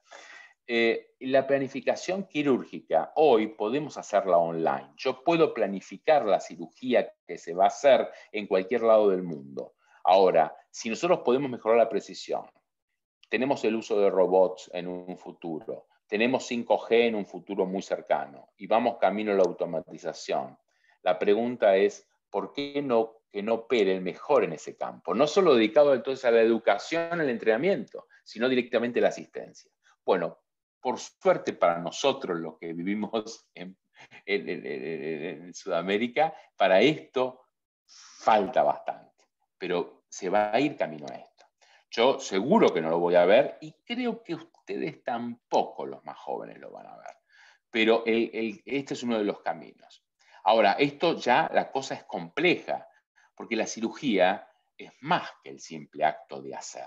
Speaker 2: Eh, la planificación quirúrgica, hoy podemos hacerla online. Yo puedo planificar la cirugía que se va a hacer en cualquier lado del mundo. Ahora, si nosotros podemos mejorar la precisión, tenemos el uso de robots en un futuro, tenemos cinco G en un futuro muy cercano y vamos camino a la automatización. La pregunta es, ¿por qué no que no opere mejor en ese campo? No solo dedicado entonces a la educación, al entrenamiento, sino directamente a la asistencia. Bueno, por suerte para nosotros, los que vivimos en, en, en, en Sudamérica, para esto falta bastante, pero se va a ir camino a esto. Yo seguro que no lo voy a ver y creo que ustedes tampoco, los más jóvenes, lo van a ver. Pero el, el, este es uno de los caminos. Ahora, esto ya la cosa es compleja, porque la cirugía es más que el simple acto de hacer.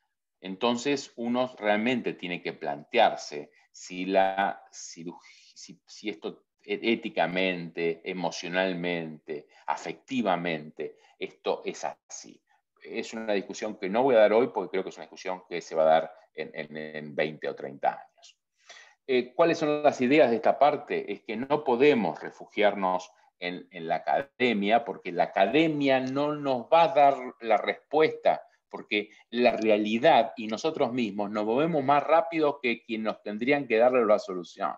Speaker 2: Entonces, uno realmente tiene que plantearse si, la cirugía, si, si esto éticamente, emocionalmente, afectivamente, esto es así. Es una discusión que no voy a dar hoy porque creo que es una discusión que se va a dar en, en, en veinte o treinta años. Eh, ¿Cuáles son las ideas de esta parte? Es que no podemos refugiarnos en, en la academia porque la academia no nos va a dar la respuesta, porque la realidad y nosotros mismos nos movemos más rápido que quienes nos tendrían que darle la solución.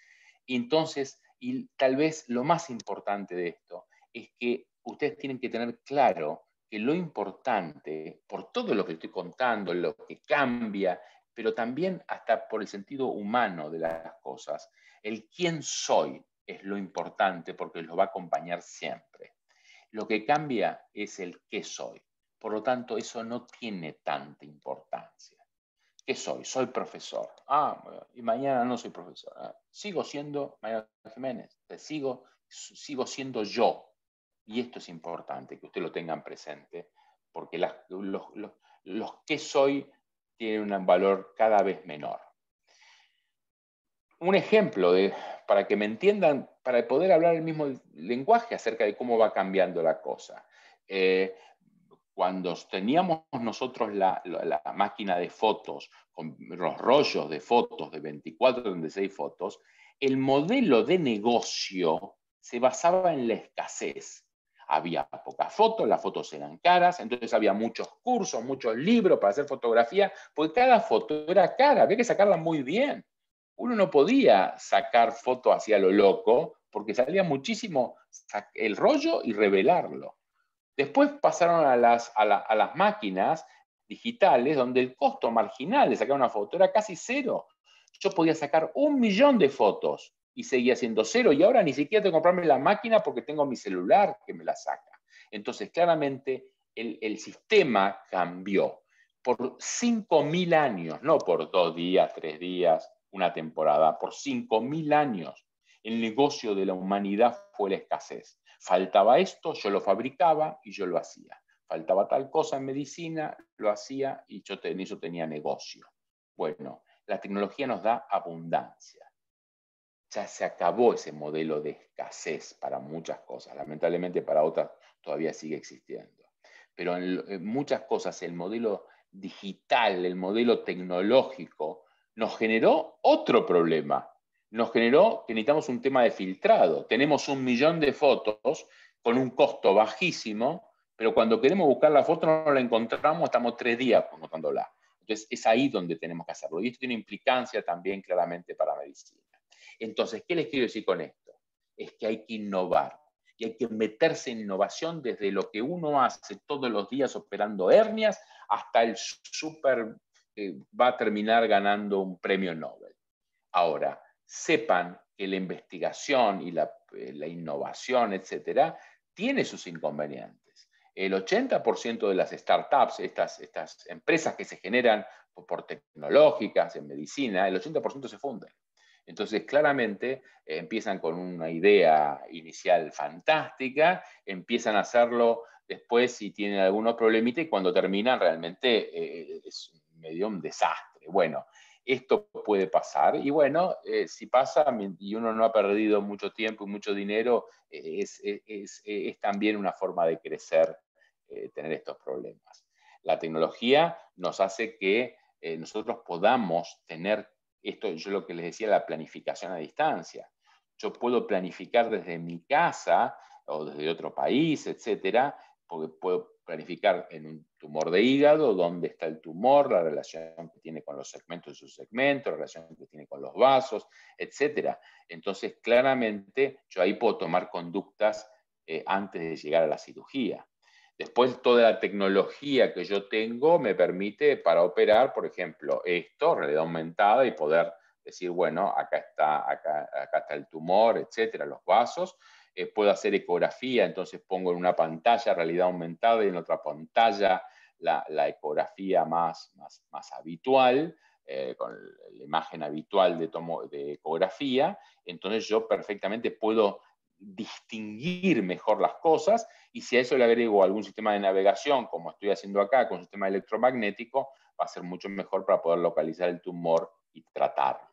Speaker 2: Entonces, y tal vez lo más importante de esto es que ustedes tienen que tener claro que lo importante, por todo lo que estoy contando, lo que cambia, pero también hasta por el sentido humano de las cosas, el quién soy es lo importante porque lo va a acompañar siempre. Lo que cambia es el qué soy. Por lo tanto, eso no tiene tanta importancia. ¿Qué soy? Soy profesor. Ah, y mañana no soy profesor. Ah, sigo siendo Mariano Jiménez. Sigo, sigo siendo yo. Y esto es importante, que ustedes lo tengan presente, porque las, los, los, los que soy tienen un valor cada vez menor. Un ejemplo, de, para que me entiendan, para poder hablar el mismo lenguaje acerca de cómo va cambiando la cosa. Eh, Cuando teníamos nosotros la, la, la máquina de fotos, con los rollos de fotos de veinticuatro, treinta y seis fotos, el modelo de negocio se basaba en la escasez. Había pocas fotos, las fotos eran caras, entonces había muchos cursos, muchos libros para hacer fotografía, porque cada foto era cara, había que sacarla muy bien. Uno no podía sacar fotos hacia lo loco, porque salía muchísimo el rollo y revelarlo. Después pasaron a las, a, la, a las máquinas digitales, donde el costo marginal de sacar una foto era casi cero. Yo podía sacar un millón de fotos y seguía siendo cero, y ahora ni siquiera tengo que comprarme la máquina porque tengo mi celular que me la saca. Entonces, claramente, el, el sistema cambió. Por cinco mil años, no por dos días, tres días, una temporada, por cinco mil años, el negocio de la humanidad fue la escasez. Faltaba esto, yo lo fabricaba y yo lo hacía. Faltaba tal cosa en medicina, lo hacía y yo en eso tenía negocio. Bueno, la tecnología nos da abundancia. Ya se acabó ese modelo de escasez para muchas cosas. Lamentablemente para otras todavía sigue existiendo. Pero en, en muchas cosas el modelo digital, el modelo tecnológico, nos generó otro problema. Nos generó que necesitamos un tema de filtrado. Tenemos un millón de fotos con un costo bajísimo, pero cuando queremos buscar la foto no la encontramos, estamos tres días buscándola. Entonces es ahí donde tenemos que hacerlo. Y esto tiene implicancia también claramente para medicina. Entonces, ¿qué les quiero decir con esto? Es que hay que innovar. Y hay que meterse en innovación desde lo que uno hace todos los días operando hernias hasta el súper eh, va a terminar ganando un premio Nobel. Ahora, sepan que la investigación y la, la innovación, etcétera, tiene sus inconvenientes. El ochenta por ciento de las startups, estas, estas empresas que se generan por, por tecnológicas, en medicina, el ochenta por ciento se funden. Entonces, claramente, eh, empiezan con una idea inicial fantástica, empiezan a hacerlo después si tienen algunos problemitas y cuando terminan realmente eh, es medio un desastre. Bueno, esto puede pasar. Y bueno, eh, si pasa y uno no ha perdido mucho tiempo y mucho dinero, eh, es, es, es, es también una forma de crecer, eh, tener estos problemas. La tecnología nos hace que eh, nosotros podamos tener esto, yo lo que les decía, la planificación a distancia. Yo puedo planificar desde mi casa o desde otro país, etcétera, porque puedo planificar en un tumor de hígado dónde está el tumor, la relación que tiene con los segmentos de sus segmentos, la relación que tiene con los vasos, etcétera. Entonces, claramente, yo ahí puedo tomar conductas eh, antes de llegar a la cirugía. Después, toda la tecnología que yo tengo me permite para operar, por ejemplo, esto, realidad aumentada, y poder decir, bueno, acá está, acá, acá está el tumor, etcétera, los vasos. Eh, puedo hacer ecografía, entonces pongo en una pantalla realidad aumentada y en otra pantalla la, la ecografía más, más, más habitual, eh, con la imagen habitual de, tomo, de ecografía. Entonces yo perfectamente puedo distinguir mejor las cosas, y si a eso le agrego algún sistema de navegación, como estoy haciendo acá con un sistema electromagnético, va a ser mucho mejor para poder localizar el tumor y tratarlo.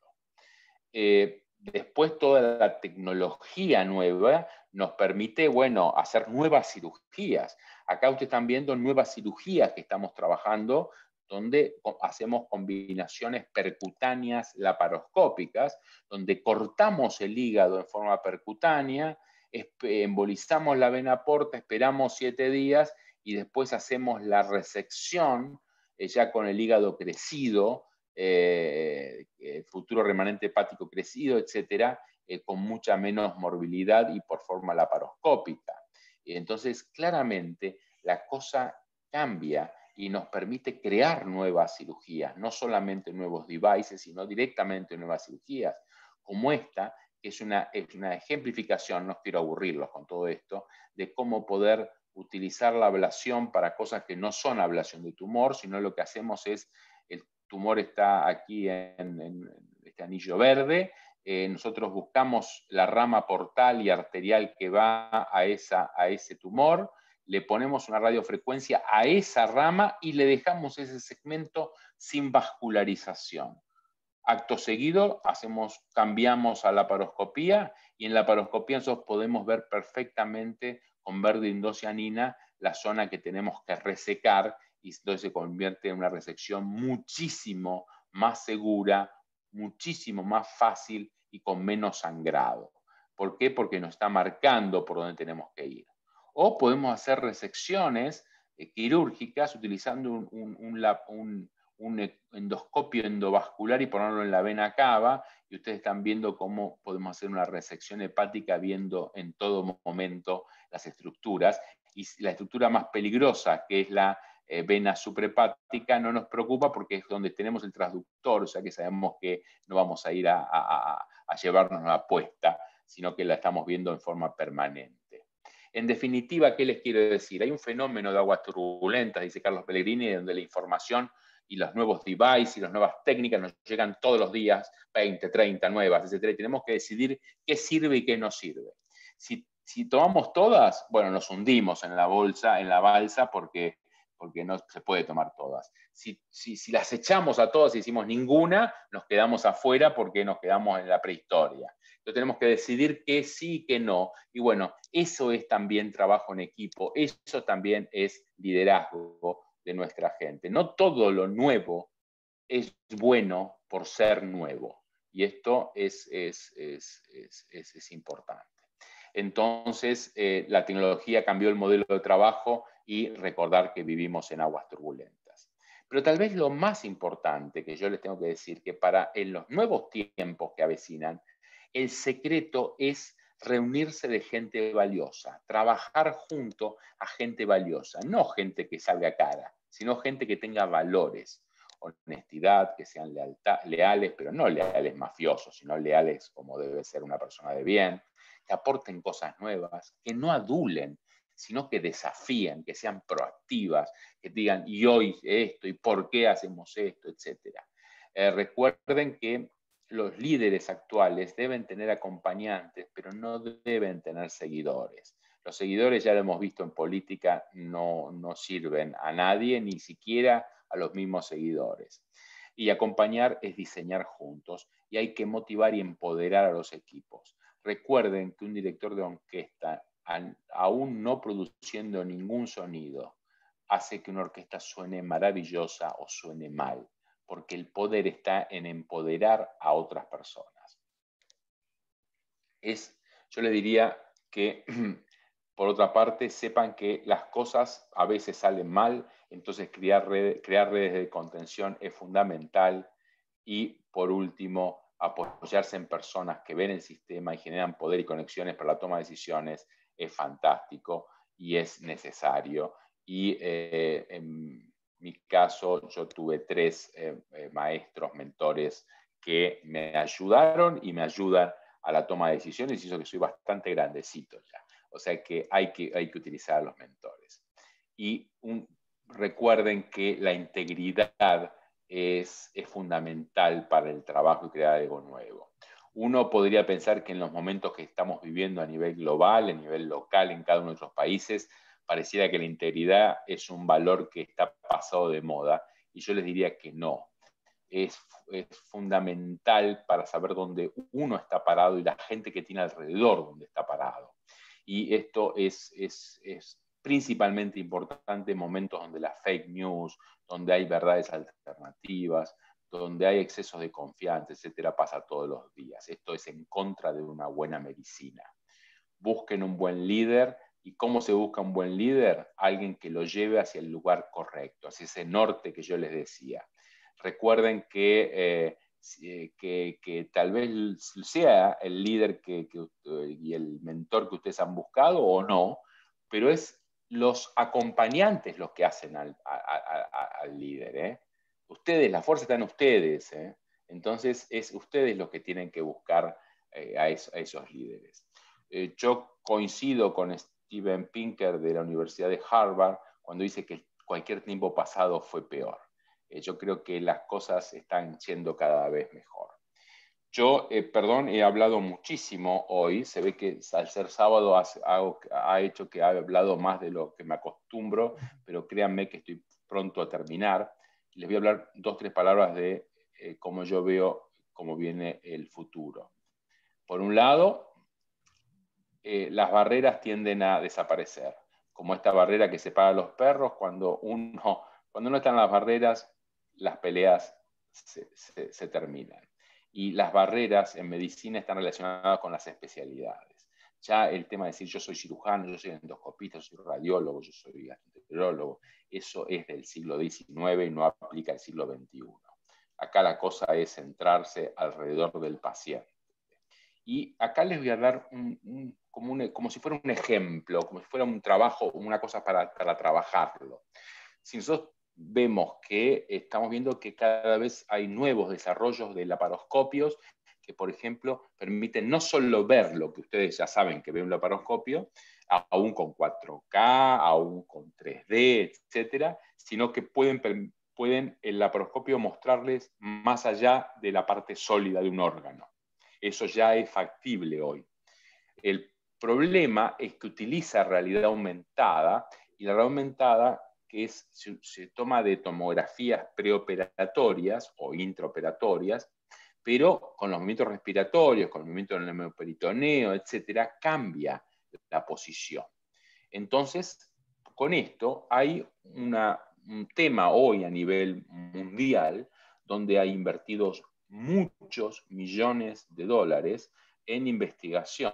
Speaker 2: Eh, después toda la tecnología nueva nos permite, bueno, hacer nuevas cirugías. Acá ustedes están viendo nuevas cirugías que estamos trabajando, donde hacemos combinaciones percutáneas laparoscópicas, donde cortamos el hígado en forma percutánea, embolizamos la vena porta, esperamos siete días y después hacemos la resección eh, ya con el hígado crecido, eh, el futuro remanente hepático crecido, etcétera, eh, con mucha menos morbilidad y por forma laparoscópica. Entonces, claramente, la cosa cambia y nos permite crear nuevas cirugías, no solamente nuevos devices, sino directamente nuevas cirugías, como esta, que es una, es una ejemplificación, no quiero aburrirlos con todo esto, de cómo poder utilizar la ablación para cosas que no son ablación de tumor, sino lo que hacemos es, el tumor está aquí en, en este anillo verde, eh, nosotros buscamos la rama portal y arterial que va a, esa, a ese tumor, le ponemos una radiofrecuencia a esa rama y le dejamos ese segmento sin vascularización. Acto seguido, hacemos, cambiamos a la laparoscopía, y en la laparoscopía nosotros podemos ver perfectamente con verde indocianina la zona que tenemos que resecar, y entonces se convierte en una resección muchísimo más segura, muchísimo más fácil y con menos sangrado. ¿Por qué? Porque nos está marcando por dónde tenemos que ir. O podemos hacer resecciones eh, quirúrgicas utilizando un, un, un, un un endoscopio endovascular y ponerlo en la vena cava, y ustedes están viendo cómo podemos hacer una resección hepática viendo en todo momento las estructuras, y la estructura más peligrosa, que es la eh, vena suprahepática, no nos preocupa porque es donde tenemos el transductor, o sea que sabemos que no vamos a ir a, a, a, a llevarnos la puesta, sino que la estamos viendo en forma permanente. En definitiva, ¿qué les quiero decir? Hay un fenómeno de aguas turbulentas, dice Carlos Pellegrini, donde la información y los nuevos devices y las nuevas técnicas nos llegan todos los días, veinte, treinta nuevas, etcétera, y tenemos que decidir qué sirve y qué no sirve. Si, si tomamos todas, bueno, nos hundimos en la bolsa, en la balsa, porque, porque no se puede tomar todas. Si, si, si las echamos a todas y decimos ninguna, nos quedamos afuera porque nos quedamos en la prehistoria. Entonces tenemos que decidir qué sí y qué no. Y bueno, eso es también trabajo en equipo, eso también es liderazgo de nuestra gente. No todo lo nuevo es bueno por ser nuevo, y esto es, es, es, es, es, es importante. Entonces, eh, la tecnología cambió el modelo de trabajo, y recordar que vivimos en aguas turbulentas. Pero tal vez lo más importante que yo les tengo que decir, que para en los nuevos tiempos que avecinan, el secreto es reunirse de gente valiosa, trabajar junto a gente valiosa, no gente que salga cara, sino gente que tenga valores, honestidad, que sean lealtad, leales, pero no leales mafiosos, sino leales como debe ser una persona de bien, que aporten cosas nuevas, que no adulen, sino que desafíen, que sean proactivas, que digan, y hoy esto, y por qué hacemos esto, etcétera. Eh, recuerden que los líderes actuales deben tener acompañantes, pero no deben tener seguidores. Los seguidores, ya lo hemos visto en política, no, no sirven a nadie, ni siquiera a los mismos seguidores. Y acompañar es diseñar juntos. Y hay que motivar y empoderar a los equipos. Recuerden que un director de orquesta, aún no produciendo ningún sonido, hace que una orquesta suene maravillosa o suene mal, porque el poder está en empoderar a otras personas. Es, yo le diría que, por otra parte, sepan que las cosas a veces salen mal, entonces crear redes, crear redes de contención es fundamental. Y, por último, apoyarse en personas que ven el sistema y generan poder y conexiones para la toma de decisiones es fantástico y es necesario. Y eh, en mi caso, yo tuve tres eh, eh, maestros, mentores que me ayudaron y me ayudan a la toma de decisiones, y eso que soy bastante grandecito ya. O sea que hay que, hay que utilizar a los mentores. Y un, recuerden que la integridad es, es fundamental para el trabajo y crear algo nuevo. Uno podría pensar que en los momentos que estamos viviendo a nivel global, a nivel local, en cada uno de nuestros países, pareciera que la integridad es un valor que está pasado de moda, y yo les diría que no. Es, es fundamental para saber dónde uno está parado y la gente que tiene alrededor dónde está parado. Y esto es, es, es principalmente importante en momentos donde la fake news, donde hay verdades alternativas, donde hay excesos de confianza, etcétera, pasa todos los días. Esto es en contra de una buena medicina. Busquen un buen líder. ¿Y cómo se busca un buen líder? Alguien que lo lleve hacia el lugar correcto, hacia ese norte que yo les decía. Recuerden que, eh, que, que tal vez sea el líder que, que, y el mentor que ustedes han buscado o no, pero es los acompañantes los que hacen al, a, a, a, al líder. ¿eh? Ustedes, la fuerza está en ustedes. ¿eh? Entonces, es ustedes los que tienen que buscar eh, a, eso, a esos líderes. Eh, yo coincido con Steven Pinker de la Universidad de Harvard cuando dice que cualquier tiempo pasado fue peor. Eh, yo creo que las cosas están siendo cada vez mejor. Yo, eh, perdón, he hablado muchísimo hoy. Se ve que al ser sábado ha, ha, ha hecho que haya hablado más de lo que me acostumbro, pero créanme que estoy pronto a terminar. Les voy a hablar dos, tres palabras de eh, cómo yo veo cómo viene el futuro. Por un lado, eh, las barreras tienden a desaparecer, como esta barrera que separa a los perros. Cuando uno, cuando no están las barreras, las peleas se, se, se terminan. Y las barreras en medicina están relacionadas con las especialidades. Ya el tema de decir yo soy cirujano, yo soy endoscopista, yo soy radiólogo, yo soy gastroenterólogo, eso es del siglo diecinueve y no aplica al siglo veintiuno. Acá la cosa es centrarse alrededor del paciente. Y acá les voy a dar un, un, como, un, como si fuera un ejemplo, como si fuera un trabajo, una cosa para, para trabajarlo. Si nosotros vemos que estamos viendo que cada vez hay nuevos desarrollos de laparoscopios que, por ejemplo, permiten no solo ver lo que ustedes ya saben que ve un laparoscopio, aún con cuatro K, aún con tres D, etcétera, sino que pueden, pueden el laparoscopio mostrarles más allá de la parte sólida de un órgano. Eso ya es factible hoy. El problema es que utiliza realidad aumentada, y la realidad aumentada que es, se, se toma de tomografías preoperatorias o intraoperatorias, pero con los movimientos respiratorios, con el movimiento del hemoperitoneo, etcétera, cambia la posición. Entonces, con esto hay una, un tema hoy a nivel mundial donde hay invertidos muchos millones de dólares en investigación,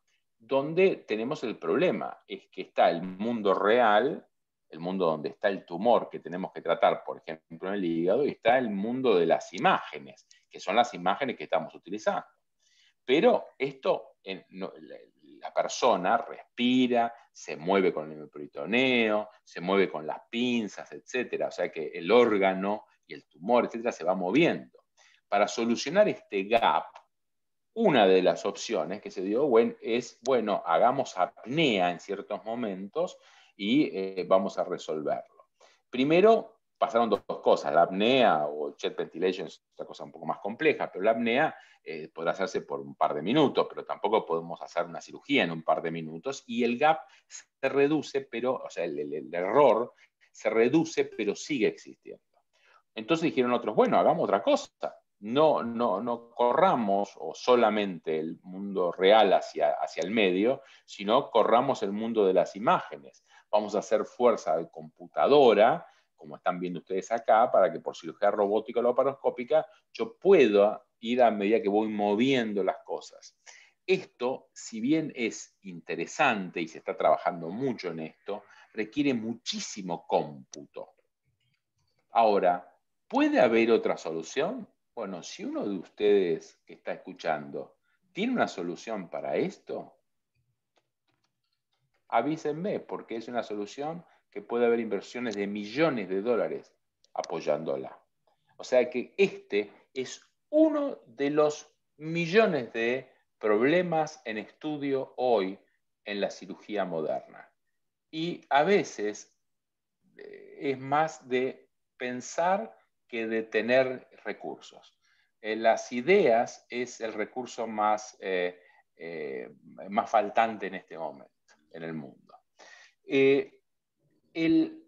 Speaker 2: donde tenemos el problema, es que está el mundo real, el mundo donde está el tumor que tenemos que tratar, por ejemplo, en el hígado, y está el mundo de las imágenes, que son las imágenes que estamos utilizando. Pero esto, en, no, la, la persona respira, se mueve con el hemoperitoneo, se mueve con las pinzas, etcétera. O sea que el órgano y el tumor, etcétera, se va moviendo. Para solucionar este gap, una de las opciones que se dio bueno, es, bueno, hagamos apnea en ciertos momentos y eh, vamos a resolverlo. Primero, pasaron dos, dos cosas. La apnea o chest ventilation es otra cosa un poco más compleja, pero la apnea eh, podrá hacerse por un par de minutos, pero tampoco podemos hacer una cirugía en un par de minutos, y el gap se reduce, pero, o sea, el, el, el error se reduce, pero sigue existiendo. Entonces dijeron otros, bueno, hagamos otra cosa. No, no, no corramos o solamente el mundo real hacia, hacia el medio, sino corramos el mundo de las imágenes. Vamos a hacer fuerza de computadora, como están viendo ustedes acá, para que por cirugía robótica o laparoscópica yo pueda ir a medida que voy moviendo las cosas. Esto, si bien es interesante y se está trabajando mucho en esto, requiere muchísimo cómputo. Ahora, ¿puede haber otra solución? Bueno, si uno de ustedes que está escuchando tiene una solución para esto, avísenme, porque es una solución que puede haber inversiones de millones de dólares apoyándola. O sea que este es uno de los millones de problemas en estudio hoy en la cirugía moderna. Y a veces eh, es más de pensar que de tener recursos. Eh, las ideas es el recurso más, eh, eh, más faltante en este momento, en el mundo. Eh, el,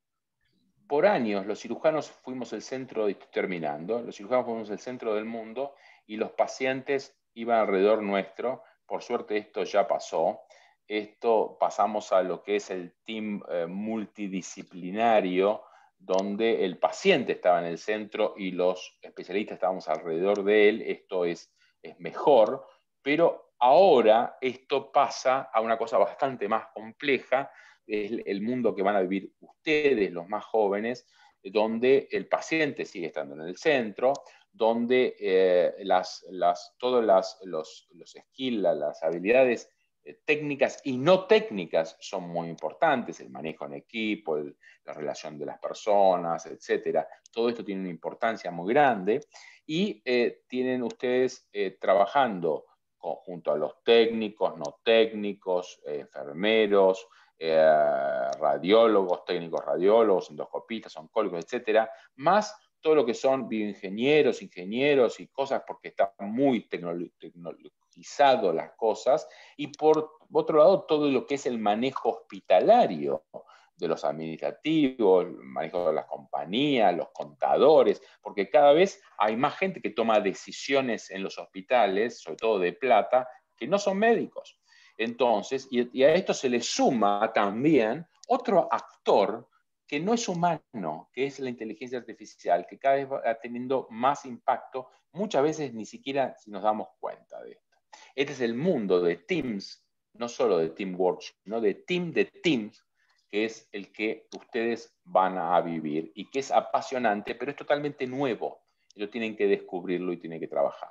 Speaker 2: por años los cirujanos fuimos el centro, estoy terminando, los cirujanos fuimos el centro del mundo y los pacientes iban alrededor nuestro. Por suerte esto ya pasó. Esto pasamos a lo que es el team eh, multidisciplinario, donde el paciente estaba en el centro y los especialistas estábamos alrededor de él. Esto es, es mejor, pero ahora esto pasa a una cosa bastante más compleja. Es el mundo que van a vivir ustedes, los más jóvenes, donde el paciente sigue estando en el centro, donde eh, las, las, todos las, los, los skills, las habilidades técnicas y no técnicas son muy importantes, el manejo en equipo, el, la relación de las personas, etcétera. Todo esto tiene una importancia muy grande y eh, tienen ustedes eh, trabajando con, junto a los técnicos, no técnicos, eh, enfermeros, eh, radiólogos, técnicos radiólogos, endoscopistas, oncólogos, etcétera, más todo lo que son bioingenieros, ingenieros y cosas, porque está muy tecnologizado las cosas, y por otro lado todo lo que es el manejo hospitalario de los administrativos, el manejo de las compañías, los contadores, porque cada vez hay más gente que toma decisiones en los hospitales, sobre todo de plata, que no son médicos. Entonces, y, y a esto se le suma también otro actor que no es humano, que es la inteligencia artificial, que cada vez va teniendo más impacto, muchas veces ni siquiera si nos damos cuenta de esto. Este es el mundo de Teams, no solo de Teamwork, sino de Team de Teams, que es el que ustedes van a vivir y que es apasionante, pero es totalmente nuevo. Ellos tienen que descubrirlo y tienen que trabajarlo.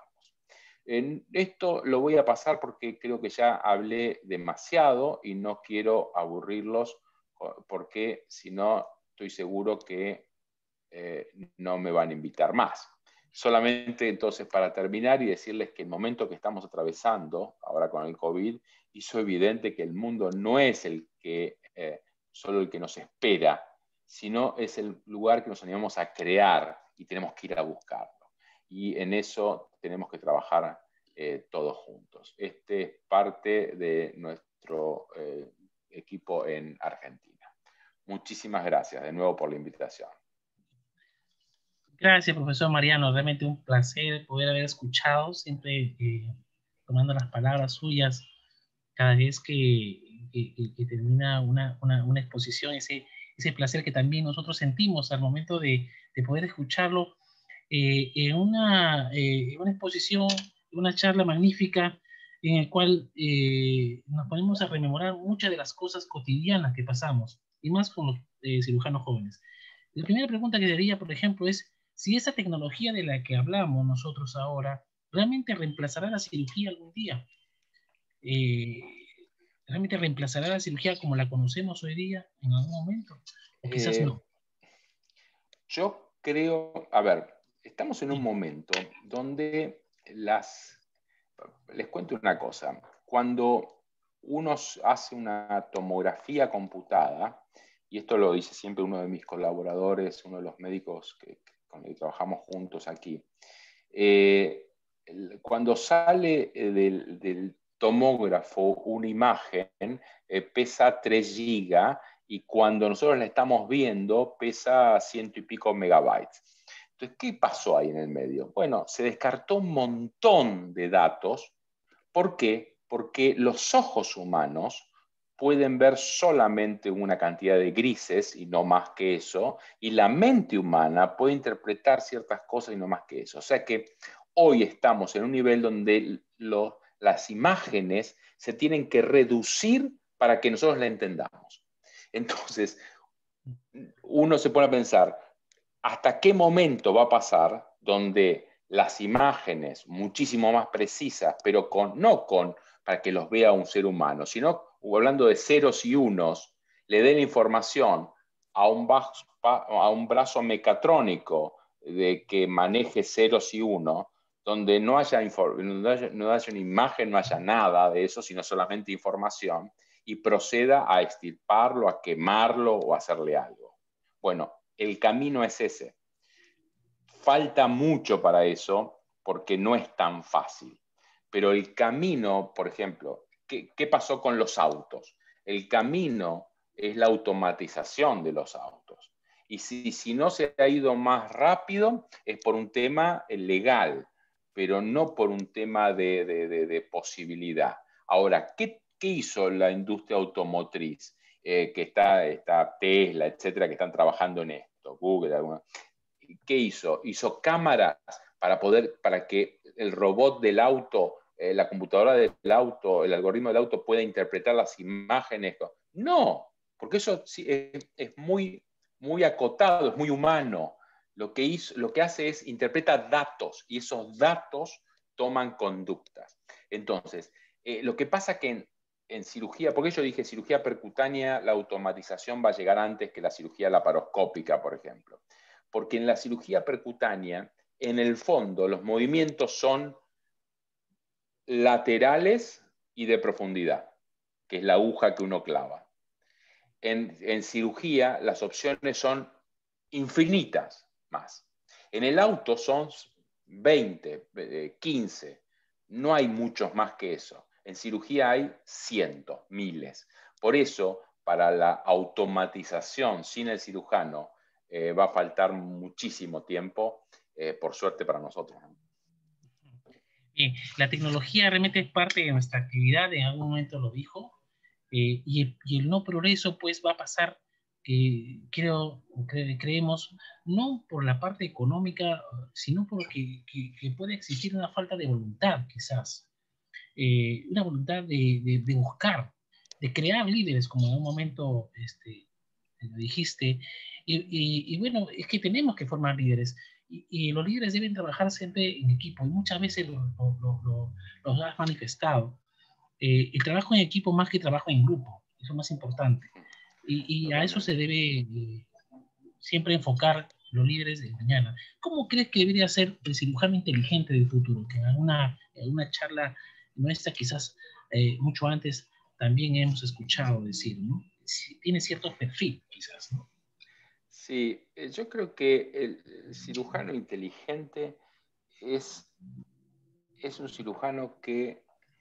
Speaker 2: En esto lo voy a pasar porque creo que ya hablé demasiado y no quiero aburrirlos, porque si no, estoy seguro que eh, no me van a invitar más. Solamente entonces para terminar y decirles que el momento que estamos atravesando ahora con el COVID hizo evidente que el mundo no es el que, eh, solo el que nos espera, sino es el lugar que nos animamos a crear y tenemos que ir a buscarlo. Y en eso tenemos que trabajar eh, todos juntos. Este es parte de nuestro eh, equipo en Argentina. Muchísimas gracias de nuevo por la invitación.
Speaker 1: Gracias, profesor Mariano. Realmente un placer poder haber escuchado, siempre eh, tomando las palabras suyas cada vez que, que, que termina una, una, una exposición, ese, ese placer que también nosotros sentimos al momento de, de poder escucharlo eh, en, una, eh, una exposición, una charla magnífica en el cual eh, nos ponemos a rememorar muchas de las cosas cotidianas que pasamos, y más con los eh, cirujanos jóvenes. La primera pregunta que daría, por ejemplo, es si esa tecnología de la que hablamos nosotros ahora realmente reemplazará la cirugía algún día. Eh, ¿Realmente reemplazará la cirugía como la conocemos hoy día en algún momento? O quizás
Speaker 2: Eh,
Speaker 1: no.
Speaker 2: yo creo, a ver, estamos en un momento donde las, les cuento una cosa, cuando uno hace una tomografía computada, y esto lo dice siempre uno de mis colaboradores, uno de los médicos que, con el que trabajamos juntos aquí, eh, cuando sale del, del tomógrafo una imagen, eh, pesa tres gigas y cuando nosotros la estamos viendo pesa ciento y pico megabytes. Entonces, ¿qué pasó ahí en el medio? Bueno, se descartó un montón de datos. ¿Por qué? Porque los ojos humanos pueden ver solamente una cantidad de grises y no más que eso, y la mente humana puede interpretar ciertas cosas y no más que eso. O sea que hoy estamos en un nivel donde lo, las imágenes se tienen que reducir para que nosotros la entendamos. Entonces, uno se pone a pensar, ¿hasta qué momento va a pasar donde las imágenes muchísimo más precisas, pero con, no con para que los vea un ser humano, sino hablando de ceros y unos, le den información a un, brazo, a un brazo mecatrónico de que maneje ceros y unos, donde no haya, no, haya, no haya una imagen, no haya nada de eso, sino solamente información, y proceda a extirparlo, a quemarlo o a hacerle algo. Bueno, el camino es ese. Falta mucho para eso porque no es tan fácil. Pero el camino, por ejemplo, ¿qué, qué pasó con los autos? El camino es la automatización de los autos. Y si, si no se ha ido más rápido es por un tema legal, pero no por un tema de, de, de, de posibilidad. Ahora, ¿qué, qué hizo la industria automotriz? Eh, que está, está Tesla, etcétera, que están trabajando en esto, Google, alguna. ¿Qué hizo? Hizo cámaras para poder, para que el robot del auto, eh, la computadora del auto, el algoritmo del auto pueda interpretar las imágenes. No, porque eso es, es muy, muy acotado, es muy humano. Lo que, hizo, lo que hace es interpreta datos y esos datos toman conductas. Entonces, eh, lo que pasa que en, en cirugía, porque yo dije cirugía percutánea, la automatización va a llegar antes que la cirugía laparoscópica, por ejemplo. Porque en la cirugía percutánea, en el fondo, los movimientos son laterales y de profundidad, que es la aguja que uno clava. En, en cirugía, las opciones son infinitas más. En el auto son veinte, quince, no hay muchos más que eso. En cirugía hay cientos, miles. Por eso, para la automatización sin el cirujano, eh, va a faltar muchísimo tiempo, eh, por suerte para nosotros.
Speaker 1: Bien, la tecnología realmente es parte de nuestra actividad, en algún momento lo dijo, eh, y, el, y, el, no progreso pues va a pasar, eh, creo, cre, creemos, no por la parte económica, sino porque que, que puede existir una falta de voluntad quizás, eh, una voluntad de, de, de buscar, de crear líderes, como en un momento este, dijiste, y, y, y bueno, es que tenemos que formar líderes. Y, y, los líderes deben trabajar siempre en equipo, y muchas veces lo, lo, lo, lo, lo has manifestado. Eh, el trabajo en equipo más que trabajo en grupo, eso es más importante. Y, y a eso se debe eh, siempre enfocar los líderes de mañana. ¿Cómo crees que debería ser el cirujano inteligente del futuro? Que en alguna, en alguna charla nuestra, quizás eh, mucho antes, también hemos escuchado decir, ¿no? Tiene cierto perfil, quizás, ¿no?
Speaker 2: Sí, yo creo que el cirujano inteligente es, es un cirujano que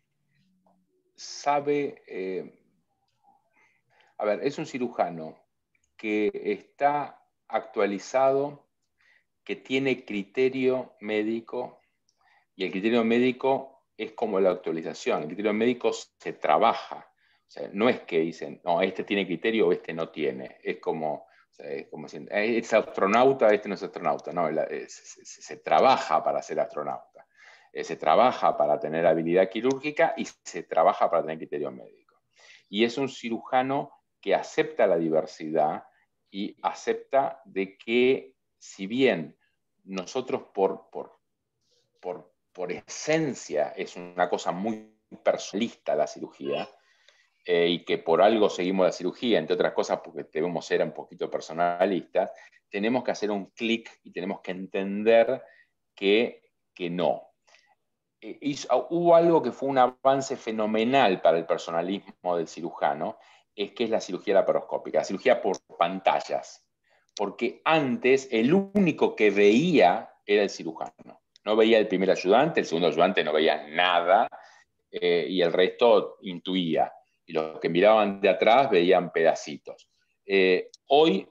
Speaker 2: sabe, eh, a ver, es un cirujano que está actualizado, que tiene criterio médico, y el criterio médico es como la actualización. El criterio médico se trabaja. O sea, no es que dicen, no, este tiene criterio o este no tiene. Es como, o sea, es como si, es astronauta, este no es astronauta. No, se, se, se trabaja para ser astronauta. Se trabaja para tener habilidad quirúrgica y se trabaja para tener criterio médico. Y es un cirujano que acepta la diversidad y acepta de que, si bien nosotros por, por, por, por esencia es una cosa muy personalista la cirugía, eh, y que por algo seguimos la cirugía, entre otras cosas porque debemos ser un poquito personalistas, tenemos que hacer un clic y tenemos que entender que, que no. Eh, hizo, hubo algo que fue un avance fenomenal para el personalismo del cirujano, es que es la cirugía laparoscópica, la cirugía por pantallas, porque antes el único que veía era el cirujano. No veía el primer ayudante, el segundo ayudante no veía nada, eh, y el resto intuía. Y los que miraban de atrás veían pedacitos. Eh, hoy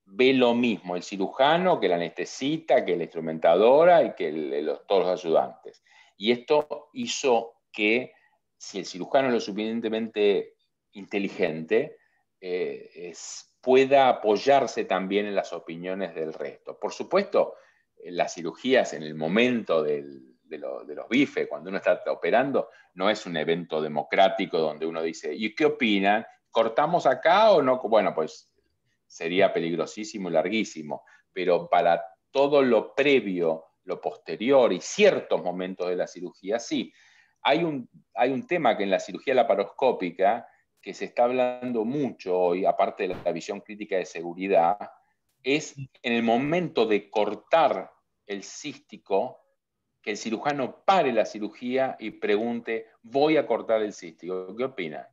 Speaker 2: ve lo mismo el cirujano que la anestesista, que la instrumentadora y que el, los, todos los ayudantes. Y esto hizo que si el cirujano es lo suficientemente inteligente, eh, es, pueda apoyarse también en las opiniones del resto. Por supuesto, las cirugías en el momento del, de, lo, de los bifes, cuando uno está operando, no es un evento democrático donde uno dice, ¿y qué opinan? ¿Cortamos acá o no? Bueno, pues sería peligrosísimo y larguísimo, pero para todo lo previo, lo posterior y ciertos momentos de la cirugía, sí. Hay un, hay un tema que en la cirugía laparoscópica, que se está hablando mucho hoy, aparte de la visión crítica de seguridad, es en el momento de cortar el cístico, que el cirujano pare la cirugía y pregunte, voy a cortar el cístico, ¿qué opina?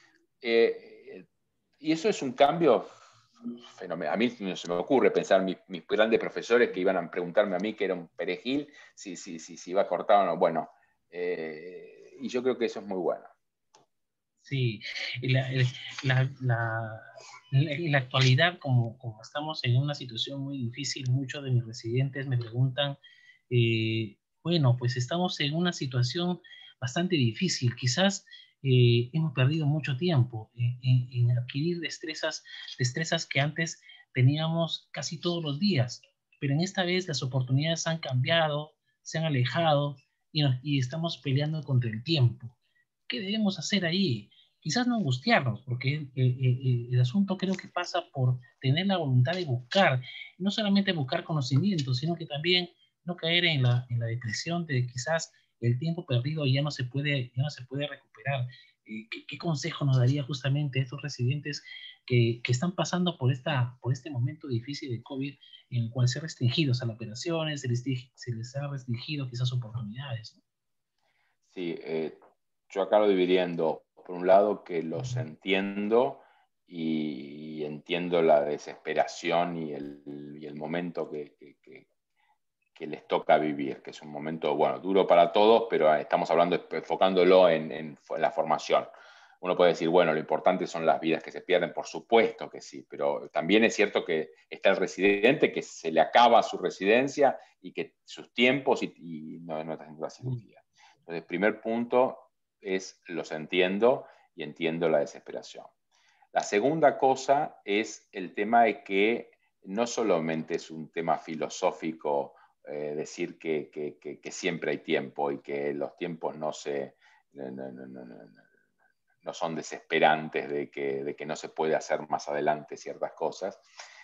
Speaker 2: Eh, y eso es un cambio fenomenal. A mí no se me ocurre pensar mis, mis grandes profesores que iban a preguntarme a mí que era un perejil, si, si, si, si iba a cortar o no. Bueno, eh, y yo creo que eso es muy bueno.
Speaker 1: Sí, la, la, la, en la actualidad, como, como estamos en una situación muy difícil, muchos de mis residentes me preguntan, eh, bueno, pues estamos en una situación bastante difícil, quizás eh, hemos perdido mucho tiempo en, en, en adquirir destrezas, destrezas que antes teníamos casi todos los días, pero en esta vez las oportunidades han cambiado, se han alejado y, nos, y estamos peleando contra el tiempo. ¿Qué debemos hacer ahí? Quizás no angustiarnos, porque el, el, el, asunto creo que pasa por tener la voluntad de buscar, no solamente buscar conocimiento, sino que también no caer en la, en la depresión de quizás el tiempo perdido ya no se puede, ya no se puede recuperar. Eh, ¿qué, ¿Qué consejo nos daría justamente a estos residentes que, que están pasando por, esta, por este momento difícil de COVID, en el cual se han restringido a las operaciones, se les, se les ha restringido quizás oportunidades, ¿no?
Speaker 2: Sí, eh, yo acá lo dividiría en dos. Por un lado, que los entiendo y, y entiendo la desesperación y el, y el momento que, que, que, que les toca vivir, que es un momento, bueno, duro para todos, pero estamos hablando, enfocándolo en, en, en la formación. Uno puede decir, bueno, lo importante son las vidas que se pierden, por supuesto que sí, pero también es cierto que está el residente que se le acaba su residencia y que sus tiempos y, y no, no está haciendo la cirugía. Entonces, el primer punto es, los entiendo y entiendo la desesperación. La segunda cosa es el tema de que no solamente es un tema filosófico, eh, decir que, que, que, que siempre hay tiempo y que los tiempos no se... No, no, no, no, no, no son desesperantes de que, de que no se puede hacer más adelante ciertas cosas.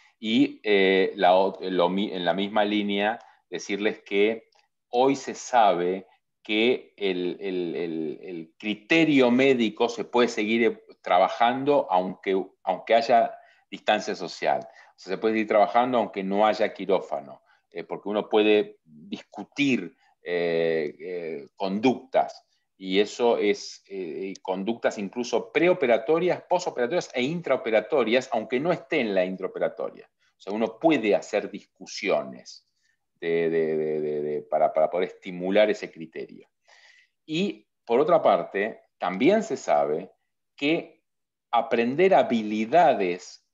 Speaker 2: Y eh, la, lo, en la misma línea, decirles que hoy se sabe que el, el, el, el criterio médico se puede seguir trabajando aunque, aunque haya distancia social. O sea, se puede seguir trabajando aunque no haya quirófano, eh, porque uno puede discutir eh, eh, conductas, y eso es eh, conductas incluso preoperatorias, posoperatorias e intraoperatorias, aunque no esté en la intraoperatoria. O sea, uno puede hacer discusiones de, de, de, de, de, para, para poder estimular ese criterio. Y por otra parte, también se sabe que aprender habilidades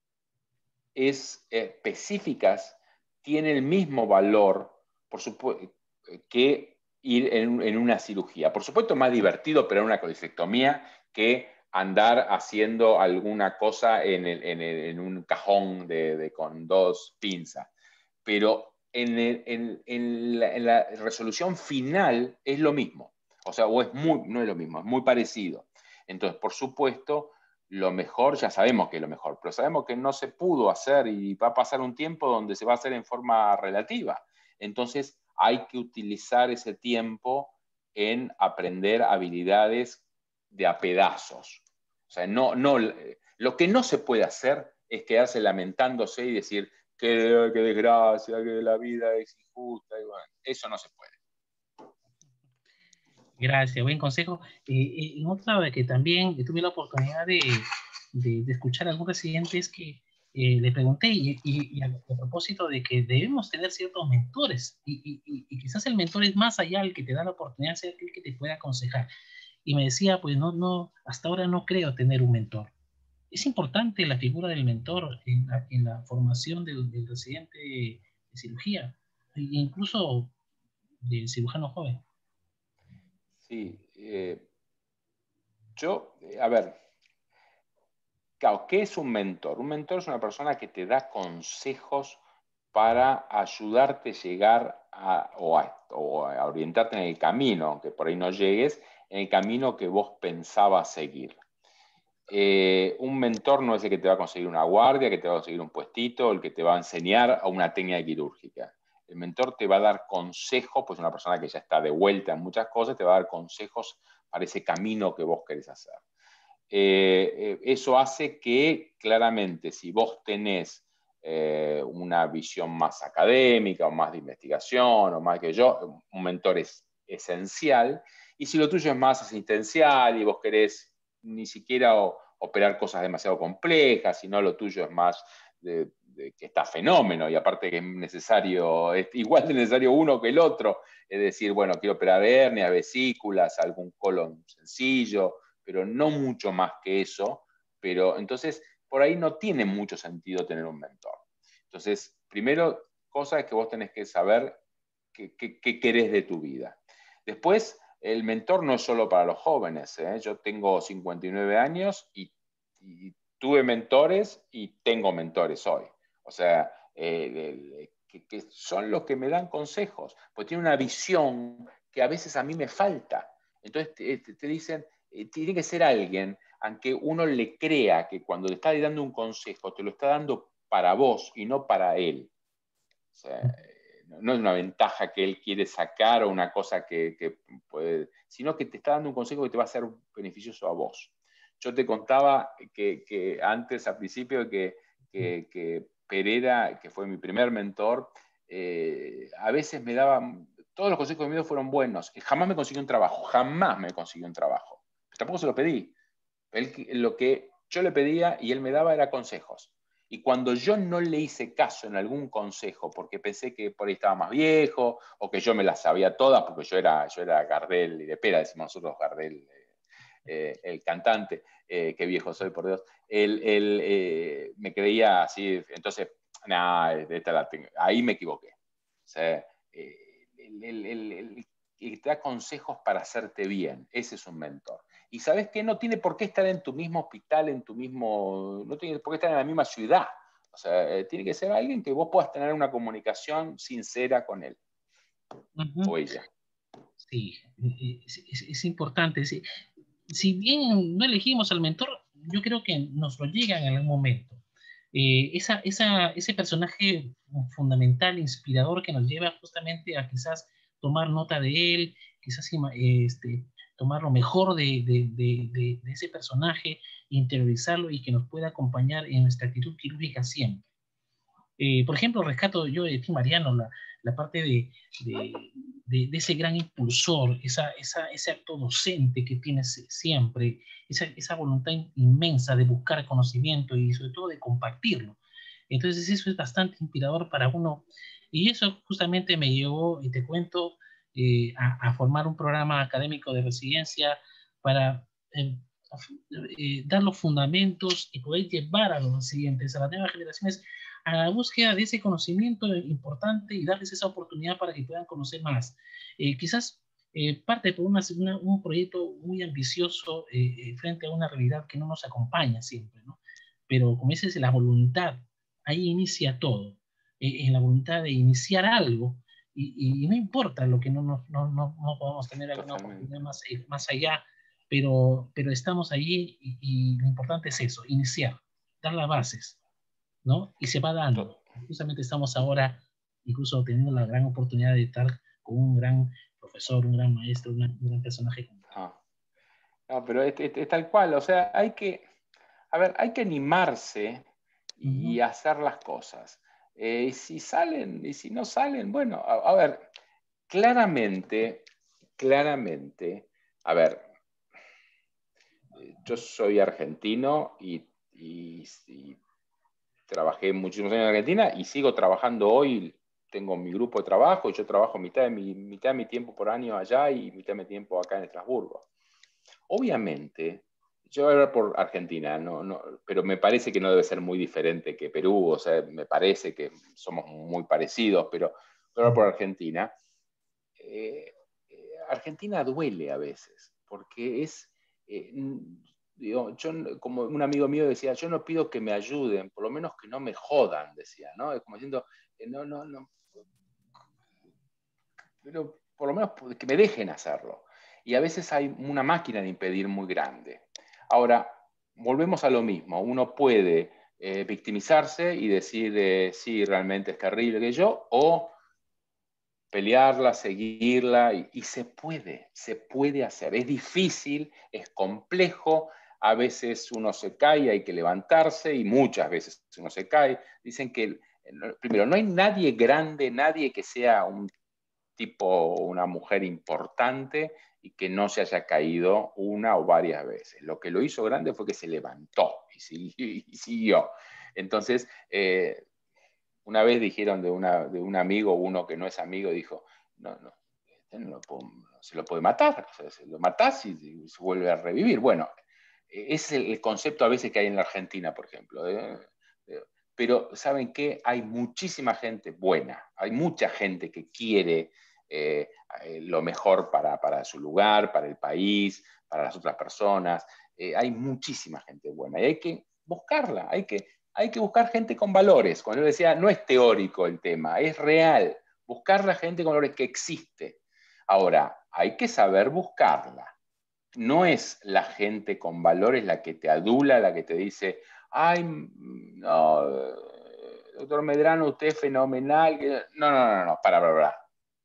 Speaker 2: es, eh, específicas tiene el mismo valor, por supuesto, que ir en, en una cirugía. Por supuesto, más divertido operar una colecistectomía que andar haciendo alguna cosa en, el, en, el, en un cajón de, de, con dos pinzas. Pero en, el, en, en, la, en, la, resolución final es lo mismo. O sea, o es muy, no es lo mismo, es muy parecido. Entonces, por supuesto, lo mejor, ya sabemos que es lo mejor, pero sabemos que no se pudo hacer y va a pasar un tiempo donde se va a hacer en forma relativa. Entonces, hay que utilizar ese tiempo en aprender habilidades de a pedazos. O sea, no, no, lo que no se puede hacer es quedarse lamentándose y decir que, que desgracia, que la vida es injusta. Y bueno, eso no se puede.
Speaker 1: Gracias, buen consejo. Eh, en otra de que también tuve la oportunidad de, de, de escuchar a algún residente es que eh, le pregunté, y, y, y a, a propósito de que debemos tener ciertos mentores, y, y, y quizás el mentor es más allá el que te da la oportunidad de ser aquel que te pueda aconsejar. Y me decía, pues no, no, hasta ahora no creo tener un mentor. es importante la figura del mentor en la, en la formación del, del residente de cirugía, e incluso del cirujano joven.
Speaker 2: Sí, eh, yo, eh, a ver, claro, ¿qué es un mentor? Un mentor es una persona que te da consejos para ayudarte a llegar a, o, a, o a orientarte en el camino, aunque por ahí no llegues, en el camino que vos pensabas seguir. Eh, un mentor no es el que te va a conseguir una guardia, que te va a conseguir un puestito, el que te va a enseñar a una técnica quirúrgica. El mentor te va a dar consejos, pues una persona que ya está de vuelta en muchas cosas, te va a dar consejos para ese camino que vos querés hacer. Eh, eh, eso hace que claramente si vos tenés eh, una visión más académica o más de investigación o más que yo, un mentor es esencial. Y si lo tuyo es más asistencial y vos querés ni siquiera o, operar cosas demasiado complejas, sino lo tuyo es más de, de que está fenómeno y aparte que es necesario, es igual de necesario uno que el otro, es decir, bueno, quiero operar hernias, vesículas, algún colon sencillo, pero no mucho más que eso, pero entonces por ahí no tiene mucho sentido tener un mentor. Entonces, primero, cosa es que vos tenés que saber qué, qué, qué querés de tu vida. Después, el mentor no es solo para los jóvenes, ¿eh? Yo tengo cincuenta y nueve años y, y tuve mentores y tengo mentores hoy. O sea, eh, que, que son los que me dan consejos, pues tienen una visión que a veces a mí me falta. Entonces te, te dicen, eh, tiene que ser alguien, aunque uno le crea que cuando le está dando un consejo, te lo está dando para vos y no para él. O sea, no es una ventaja que él quiere sacar o una cosa que, que puede, sino que te está dando un consejo que te va a ser beneficioso a vos. Yo te contaba que, que antes, al principio, que, que, que Pereira, que fue mi primer mentor, eh, a veces me daba, todos los consejos que me dio fueron buenos. Jamás me consiguió un trabajo, jamás me consiguió un trabajo. Tampoco se lo pedí. Él, lo que yo le pedía y él me daba era consejos. Y cuando yo no le hice caso en algún consejo, porque pensé que por ahí estaba más viejo, o que yo me las sabía todas, porque yo era, yo era Gardel y de pera, decimos nosotros Gardel, eh, el cantante, eh, qué viejo soy, por Dios, él, él eh, me creía así, entonces, nah, esta la tengo. Ahí me equivoqué. O sea, eh, el, el, el, el, que te da consejos para hacerte bien, ese es un mentor. Y sabes que no tiene por qué estar en tu mismo hospital, en tu mismo, no tiene por qué estar en la misma ciudad. O sea, eh, tiene que ser alguien que vos puedas tener una comunicación sincera con él
Speaker 1: Uh-huh.
Speaker 2: o ella.
Speaker 1: Sí, es, es, es importante. Sí. Si bien no elegimos al mentor, yo creo que nos lo llegan en algún momento. Eh, esa, esa, ese personaje fundamental, inspirador, que nos lleva justamente a quizás tomar nota de él, quizás este, tomar lo mejor de, de, de, de, de ese personaje, interiorizarlo y que nos pueda acompañar en nuestra actitud quirúrgica siempre. Eh, por ejemplo, rescato yo de ti, Mariano, la, la parte de, de, de, de, ese gran impulsor, esa, esa, ese acto docente que tienes siempre, esa, esa voluntad inmensa de buscar conocimiento y sobre todo de compartirlo. Entonces eso es bastante inspirador para uno. Y eso justamente me llevó, y te cuento, eh, a, a formar un programa académico de residencia para eh, eh, dar los fundamentos y poder llevar a los siguientes, a las nuevas generaciones, a la búsqueda de ese conocimiento importante y darles esa oportunidad para que puedan conocer más. Eh, quizás eh, parte por una, una, un proyecto muy ambicioso eh, frente a una realidad que no nos acompaña siempre, ¿no? Pero como dices, la voluntad, ahí inicia todo, eh, en la voluntad de iniciar algo, y, y no importa lo que no, no, no, no, no podamos tener alguna
Speaker 2: Totalmente.
Speaker 1: oportunidad más, más allá, pero, pero estamos allí y, y lo importante es eso, iniciar, dar las bases, ¿no? Y se va dando. Justamente estamos ahora incluso teniendo la gran oportunidad de estar con un gran profesor, un gran maestro, una, un gran personaje.
Speaker 2: Ah. No, pero es, es, es tal cual, o sea, hay que, a ver, hay que animarse y
Speaker 1: Uh-huh.
Speaker 2: hacer las cosas. Eh, y si salen, y si no salen, bueno, a, a ver, claramente, claramente, a ver, yo soy argentino y, y, y trabajé muchísimos años en Argentina y sigo trabajando hoy. Tengo mi grupo de trabajo y yo trabajo mitad de mi, mitad de mi tiempo por año allá y mitad de mi tiempo acá en Estrasburgo. Obviamente, yo voy a hablar por Argentina, no, no, pero me parece que no debe ser muy diferente que Perú, o sea, me parece que somos muy parecidos, pero voy a hablar por Argentina. Eh, eh, Argentina duele a veces, porque es, eh, digo, yo, como un amigo mío decía, yo no pido que me ayuden, por lo menos que no me jodan, decía, ¿no? Es como diciendo, eh, no, no, no, pero por lo menos que me dejen hacerlo. Y a veces hay una máquina de impedir muy grande. Ahora, volvemos a lo mismo. Uno puede eh, victimizarse y decir, eh, sí, realmente es terrible que yo, o pelearla, seguirla, y, y se puede, se puede hacer. Es difícil, es complejo, a veces uno se cae, hay que levantarse, y muchas veces uno se cae. Dicen que, primero, no hay nadie grande, nadie que sea un tipo, una mujer importante y que no se haya caído una o varias veces. Lo que lo hizo grande fue que se levantó y siguió. Y siguió. Entonces, eh, una vez dijeron de, una, de un amigo, uno que no es amigo, dijo, no, no, este no, lo puedo, no se lo puede matar, o sea, se lo matás y, y se vuelve a revivir. Bueno, ese es el concepto a veces que hay en la Argentina, por ejemplo. ¿eh? Pero, ¿saben qué? Hay muchísima gente buena, hay mucha gente que quiere eh, lo mejor para, para su lugar, para el país, para las otras personas. Eh, hay muchísima gente buena y hay que buscarla, hay que, hay que buscar gente con valores. Cuando yo decía, no es teórico el tema, es real. Buscar la gente con valores que existe. Ahora, hay que saber buscarla. No es la gente con valores la que te adula, la que te dice, ay, no, doctor Medrano, usted es fenomenal. No, no, no, no, para, para, para.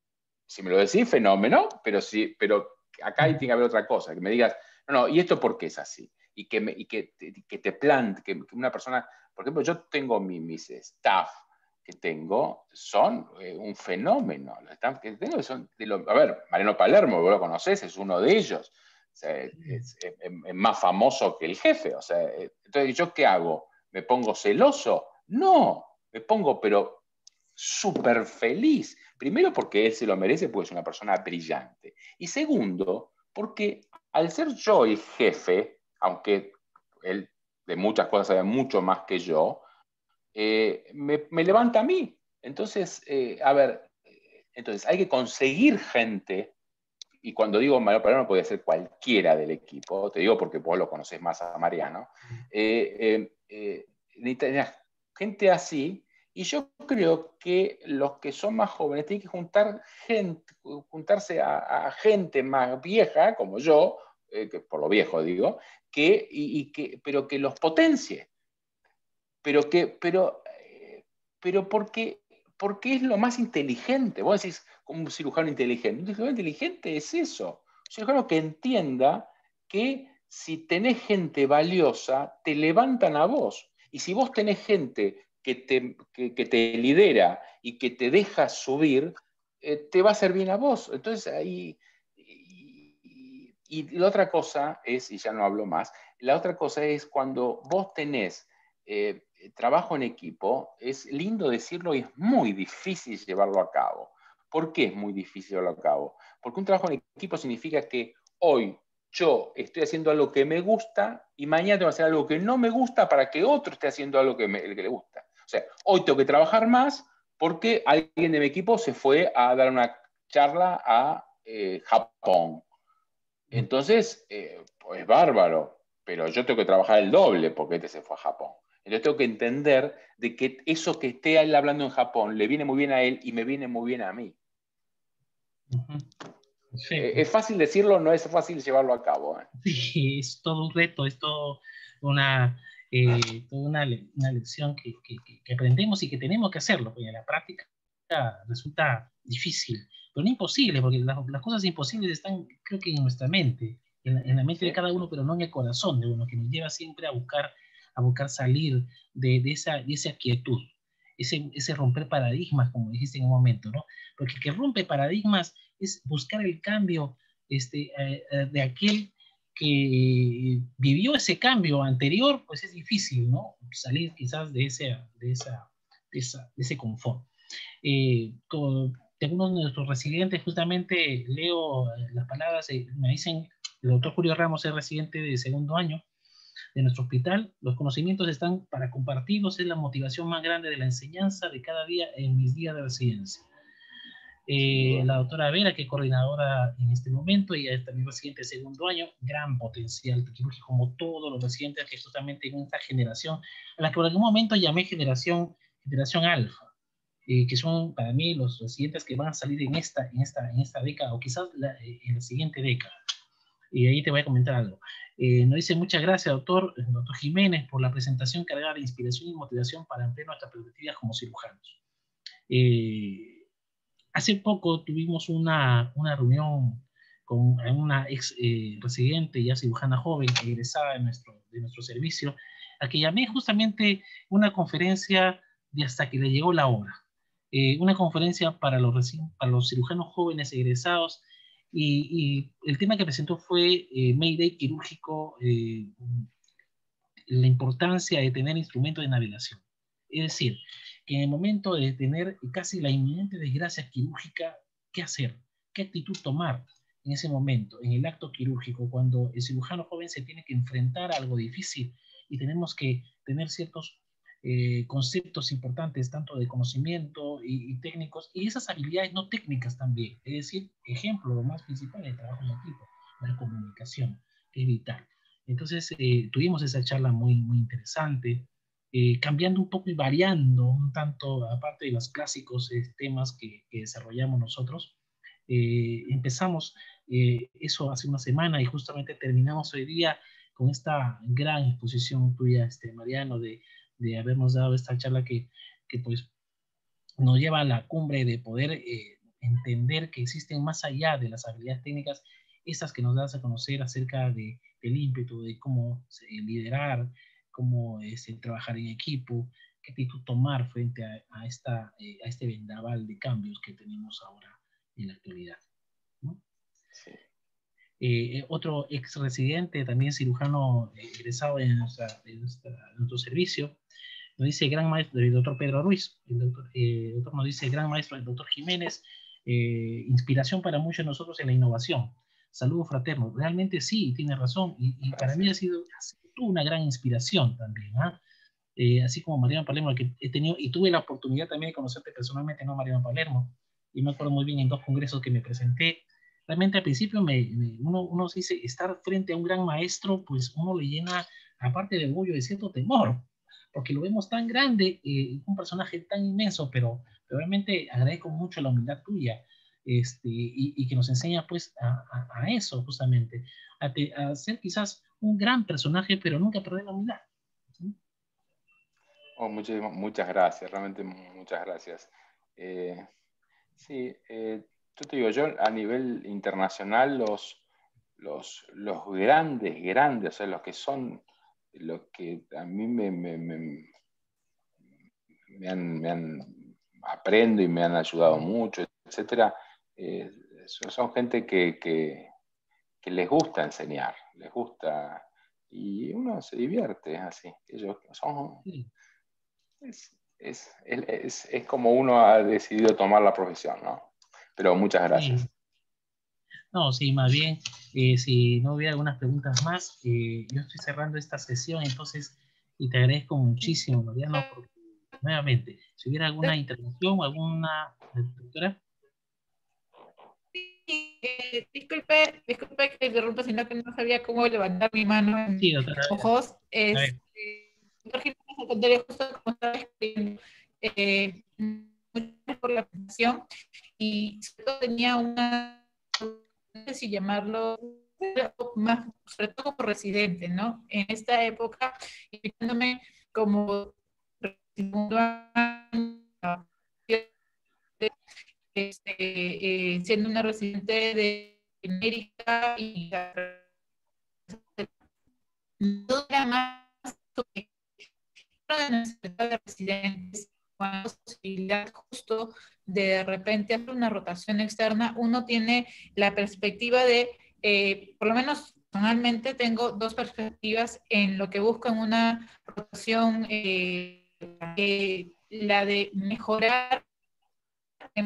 Speaker 2: Si me lo decís, fenómeno, pero, sí, pero acá tiene que haber otra cosa, que me digas, no, no, ¿y esto por qué es así? Y que, me, y que, que te plante, que, que una persona, por ejemplo, yo tengo mi, mis staff que tengo, son eh, un fenómeno. Los staff que tengo son, de lo, a ver, Mariano Palermo, vos lo conocés, es uno de ellos. O sea, es, es, es más famoso que el jefe. O sea, entonces, ¿yo qué hago? ¿Me pongo celoso? No, me pongo, pero súper feliz. Primero porque él se lo merece, porque es una persona brillante. Y segundo, porque al ser yo el jefe, aunque él de muchas cosas sabe mucho más que yo, eh, me, me levanta a mí. Entonces, eh, a ver, entonces hay que conseguir gente, y cuando digo Mariano Palermo puede ser cualquiera del equipo, te digo porque vos lo conocés más a Mariano, eh, eh, eh, gente así. Y yo creo que los que son más jóvenes tienen que juntar gente, juntarse a, a gente más vieja, como yo, eh, que por lo viejo digo, que, y, y que, pero que los potencie. Pero, que, pero, eh, pero porque, porque es lo más inteligente. Vos decís, como un cirujano inteligente. Un cirujano inteligente es eso. Un cirujano que entienda que si tenés gente valiosa, te levantan a vos. Y si vos tenés gente que te, que, que te lidera y que te deja subir, eh, te va a hacer bien a vos. Entonces ahí... Y, y, y la otra cosa es, y ya no hablo más, la otra cosa es cuando vos tenés eh, trabajo en equipo, es lindo decirlo y es muy difícil llevarlo a cabo. ¿Por qué es muy difícil llevarlo a cabo? Porque un trabajo en equipo significa que hoy yo estoy haciendo algo que me gusta y mañana tengo que hacer algo que no me gusta para que otro esté haciendo algo que, me, que le gusta. O sea, hoy tengo que trabajar más porque alguien de mi equipo se fue a dar una charla a eh, Japón. Entonces, eh, pues bárbaro, pero yo tengo que trabajar el doble porque este se fue a Japón. Entonces tengo que entender de que eso que esté él hablando en Japón le viene muy bien a él y me viene muy bien a mí.
Speaker 1: Uh-huh. Sí.
Speaker 2: Eh, es fácil decirlo, no es fácil llevarlo a cabo. ¿eh?
Speaker 1: Sí, es todo un reto, es todo una, eh, toda una, una lección que, que, que, aprendemos y que tenemos que hacerlo, porque en la práctica resulta difícil, pero no imposible, porque las, las cosas imposibles están, creo que en nuestra mente, en, en la mente ¿Sí? de cada uno, pero no en el corazón de uno, que nos lleva siempre a buscar, a buscar salir de, de, esa, de esa quietud, ese, ese romper paradigmas, como dijiste en un momento, ¿no? Porque el que rompe paradigmas es buscar el cambio este, eh, de aquel que vivió ese cambio anterior, pues es difícil, ¿no? Salir quizás de, ese, de, esa, de, esa, de ese confort. Eh, con, de algunos de nuestros residentes, justamente leo las palabras, eh, me dicen, el doctor Julio Ramos es residente de segundo año, de nuestro hospital. Los conocimientos están para compartirlos, es la motivación más grande de la enseñanza de cada día en mis días de residencia. Eh, la doctora Vera, que es coordinadora en este momento, y es también residente de segundo año, gran potencial quirúrgico, como todos los residentes que justamente en esta generación, a la que en algún momento llamé generación, generación alfa, eh, que son para mí los residentes que van a salir en esta, en esta, en esta década, o quizás la, en la siguiente década. Y ahí te voy a comentar algo. Eh, nos dice: muchas gracias, doctor, doctor Jiménez, por la presentación cargada de inspiración y motivación para ampliar nuestras perspectivas como cirujanos. Eh, Hace poco tuvimos una, una reunión con una ex eh, residente, ya cirujana joven, egresada de nuestro, de nuestro servicio, a que llamé justamente una conferencia de hasta que le llegó la hora. Eh, una conferencia para los, para los cirujanos jóvenes egresados, y, y el tema que presentó fue eh, Mayday quirúrgico, eh, la importancia de tener instrumentos de navegación. Es decir, que en el momento de tener casi la inminente desgracia quirúrgica, ¿qué hacer? ¿Qué actitud tomar en ese momento, en el acto quirúrgico, cuando el cirujano joven se tiene que enfrentar a algo difícil y tenemos que tener ciertos eh, conceptos importantes, tanto de conocimiento y, y técnicos, y esas habilidades no técnicas también? Es decir, ejemplo, lo más principal es el trabajo en equipo, la comunicación, que es vital. Entonces, eh, tuvimos esa charla muy, muy interesante, eh, cambiando un poco y variando un tanto, aparte de los clásicos eh, temas que, que desarrollamos nosotros. Eh, empezamos eh, eso hace una semana y justamente terminamos hoy día con esta gran exposición tuya, este, Mariano, de, de habernos dado esta charla que, que pues nos lleva a la cumbre de poder eh, entender que existen más allá de las habilidades técnicas, esas que nos das a conocer acerca de, del ímpetu, de cómo eh, liderar, cómo este, trabajar en equipo, qué actitud tomar frente a, a, esta, eh, a este vendaval de cambios que tenemos ahora en la actualidad, ¿no?
Speaker 2: Sí.
Speaker 1: Eh, otro ex residente, también cirujano eh, egresado de, nuestra, de, nuestra, de nuestro servicio, nos dice gran maestro, el doctor Pedro Ruiz, el doctor, eh, el doctor nos dice: gran maestro, el doctor Jiménez, eh, inspiración para muchos de nosotros en la innovación. Saludos fraternos. Realmente sí, tiene razón, y, y para mí ha sido, ha sido una gran inspiración también, ¿eh? Eh, así como Mariano Palermo, que he tenido, y tuve la oportunidad también de conocerte personalmente, ¿no, Mariano Palermo? Y me acuerdo muy bien en dos congresos que me presenté. Realmente al principio me, me, uno, uno se dice, estar frente a un gran maestro, pues uno le llena, aparte de orgullo, de cierto temor, porque lo vemos tan grande, eh, un personaje tan inmenso, pero, pero realmente agradezco mucho la humildad tuya, este, y, y que nos enseña pues a, a, a eso justamente, a, te, a ser quizás un gran personaje, pero nunca perder la humildad. ¿Sí?
Speaker 2: Oh, muchas, muchas gracias, realmente muchas gracias. Eh, sí, eh, yo te digo, yo a nivel internacional, los, los, los grandes, grandes, o sea, los que son, los que a mí me, me, me, me, han, me han, aprendo y me han ayudado mucho, etcétera, eh, son gente que, que, que les gusta enseñar, les gusta, y uno se divierte así. Ellos son...
Speaker 1: Sí.
Speaker 2: Es, es, es, es como uno ha decidido tomar la profesión, ¿no? Pero muchas gracias.
Speaker 1: Sí. No, sí, más bien, eh, si no hubiera algunas preguntas más, eh, yo estoy cerrando esta sesión, entonces, y te agradezco muchísimo, Mariano, porque nuevamente, si hubiera alguna intervención o alguna, doctora.
Speaker 3: Eh, disculpe, disculpe que interrumpa, sino que no sabía cómo levantar mi mano en
Speaker 1: Sí, doctora.
Speaker 3: ojos.
Speaker 1: A
Speaker 3: Es,
Speaker 1: ver.
Speaker 3: eh, doctor Jiménez, al contrario, justo como estaba escribiendo, eh, muchas gracias por la presentación, y sobre todo tenía una, no sé si llamarlo, más, sobre todo como residente, ¿no? En esta época, indicándome como segundo año, este, eh, siendo una residente de América, y no era más sobre de nuestra de residentes, con la posibilidad justo de de repente hacer una rotación externa, uno tiene la perspectiva de, eh, por lo menos personalmente tengo dos perspectivas en lo que buscan una rotación, eh, eh, la de mejorar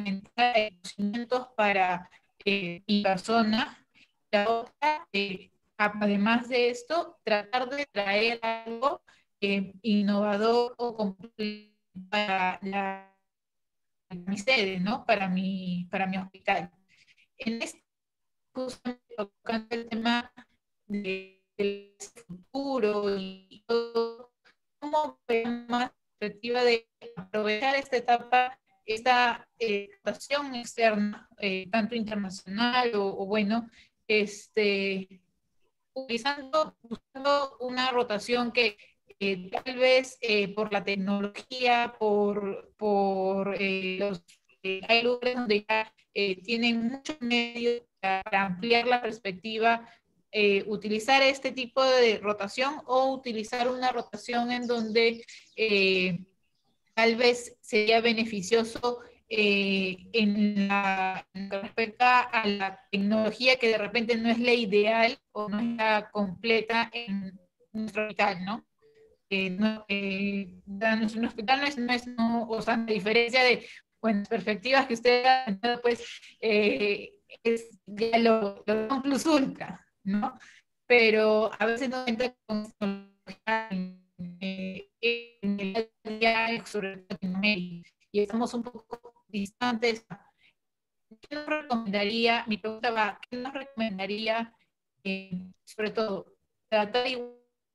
Speaker 3: conocimientos para eh, mi persona, la otra, eh, además de esto, tratar de traer algo eh, innovador o completo para la, mi sede, ¿no? Para mi, para mi hospital. En este, justamente tocando el tema de, del futuro y todo, cómo vemos más perspectiva de aprovechar esta etapa, esta eh, rotación externa, eh, tanto internacional o, o bueno, este, utilizando, buscando una rotación que eh, tal vez eh, por la tecnología, por, por eh, los, eh, hay lugares donde ya eh, tienen muchos medios para ampliar la perspectiva, eh, utilizar este tipo de rotación o utilizar una rotación en donde eh, tal vez sería beneficioso eh, en, la, en lo que respecta a la tecnología que de repente no es la ideal o no es la completa en nuestro hospital, ¿no? Eh, no eh, nuestro hospital no es, no es no, o sea, a diferencia de buenas perspectivas que usted ha tenido, pues eh, es ya lo, lo non plus ultra, ¿no? Pero a veces no entra con tecnología en, eh, en el día a día, sobre todo en Latinoamérica, y estamos un poco distantes. ¿Qué nos recomendaría? Mi pregunta va, ¿qué nos recomendaría, eh, sobre todo, tratar igual?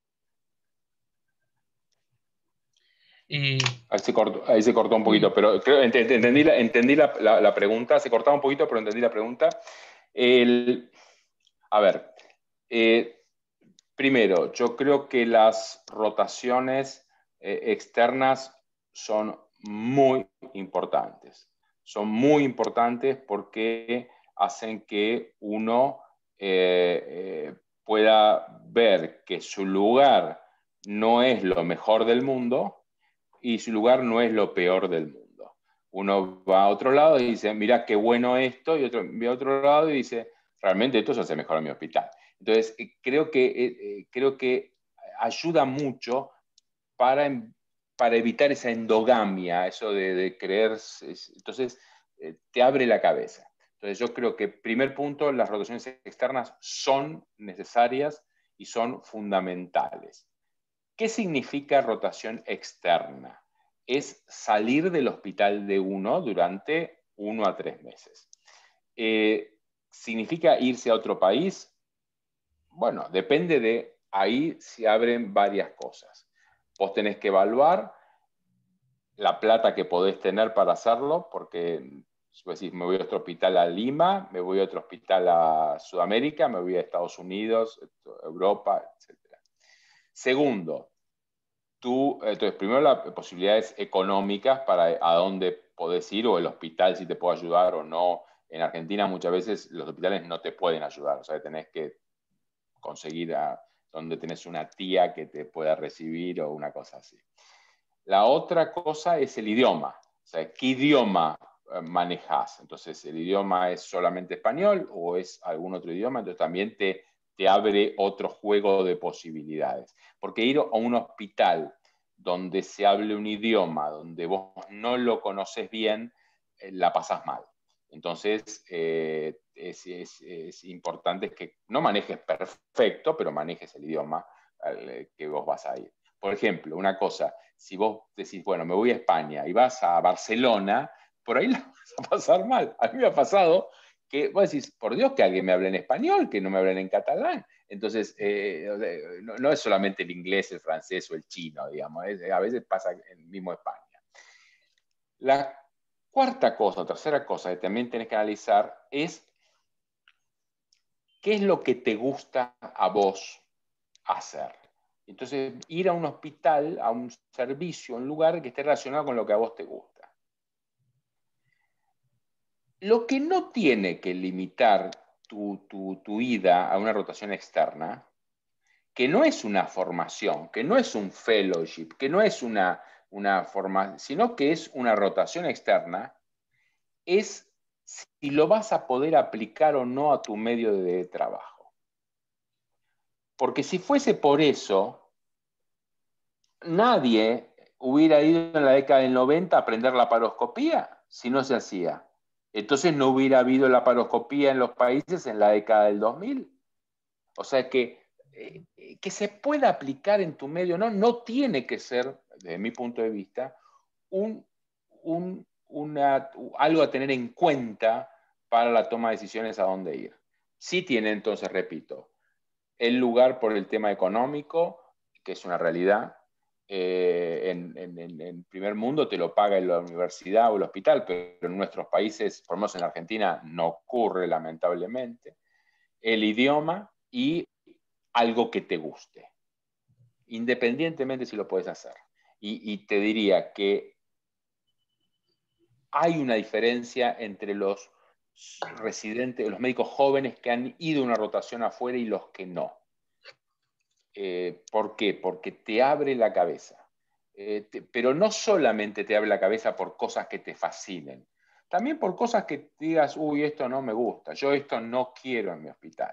Speaker 2: Eh, ahí, se cortó, ahí se cortó un poquito, sí. Pero creo, ent entendí, la, entendí la, la, la pregunta, se cortaba un poquito, pero entendí la pregunta. El, a ver, eh, primero, yo creo que las rotaciones eh, externas son muy importantes. Son muy importantes porque hacen que uno eh, eh, pueda ver que su lugar no es lo mejor del mundo y su lugar no es lo peor del mundo. Uno va a otro lado y dice, mira qué bueno esto, y otro va a otro lado y dice, realmente esto se hace mejor en mi hospital. Entonces, creo que, eh, creo que ayuda mucho para, para evitar esa endogamia, eso de, de creer, entonces eh, te abre la cabeza. Entonces, yo creo que, primer punto, las rotaciones externas son necesarias y son fundamentales. ¿Qué significa rotación externa? Es salir del hospital de uno durante uno a tres meses. Eh, ¿Significa irse a otro país? Bueno, depende de ahí se abren varias cosas. Vos tenés que evaluar la plata que podés tener para hacerlo, porque si vos decís, me voy a otro hospital a Lima, me voy a otro hospital a Sudamérica, me voy a Estados Unidos, Europa, etcétera. Segundo, tú, entonces, primero las posibilidades económicas para a dónde podés ir o el hospital si te puede ayudar o no. En Argentina muchas veces los hospitales no te pueden ayudar, o sea, tenés que conseguir a donde tenés una tía que te pueda recibir o una cosa así. La otra cosa es el idioma, o sea, ¿qué idioma manejas? Entonces, ¿el idioma es solamente español o es algún otro idioma? Entonces también te, te abre otro juego de posibilidades. Porque ir a un hospital donde se hable un idioma, donde vos no lo conoces bien, eh, la pasás mal. Entonces, eh, es, es, es importante que no manejes perfecto, pero manejes el idioma al que vos vas a ir. Por ejemplo, una cosa, si vos decís, bueno, me voy a España y vas a Barcelona, por ahí la vas a pasar mal. A mí me ha pasado que vos decís, por Dios, que alguien me hable en español, que no me hablen en catalán. Entonces, eh, no, no es solamente el inglés, el francés o el chino, digamos, es, a veces pasa en mismo España. La cuarta cosa, o tercera cosa que también tenés que analizar es qué es lo que te gusta a vos hacer. Entonces, ir a un hospital, a un servicio, a un lugar que esté relacionado con lo que a vos te gusta. Lo que no tiene que limitar tu, tu, tu ida a una rotación externa, que no es una formación, que no es un fellowship, que no es una, una formación, sino que es una rotación externa, es si lo vas a poder aplicar o no a tu medio de trabajo. Porque si fuese por eso, nadie hubiera ido en la década del noventa a aprender la laparoscopía si no se hacía. Entonces no hubiera habido laparoscopía en los países en la década del dos mil. O sea que, eh, que se pueda aplicar en tu medio, no, no tiene que ser, desde mi punto de vista, un, un, una, algo a tener en cuenta para la toma de decisiones a dónde ir. Sí tiene entonces, repito, el lugar por el tema económico, que es una realidad. Eh, en, en, en primer mundo te lo paga la universidad o el hospital, pero en nuestros países, por lo menos en Argentina, no ocurre lamentablemente. El idioma y algo que te guste, independientemente si lo puedes hacer. Y, y te diría que hay una diferencia entre los residentes, los médicos jóvenes que han ido a una rotación afuera y los que no. Eh, ¿Por qué? Porque te abre la cabeza. Eh, te, pero no solamente te abre la cabeza por cosas que te fascinen, también por cosas que digas, uy, esto no me gusta, yo esto no quiero en mi hospital.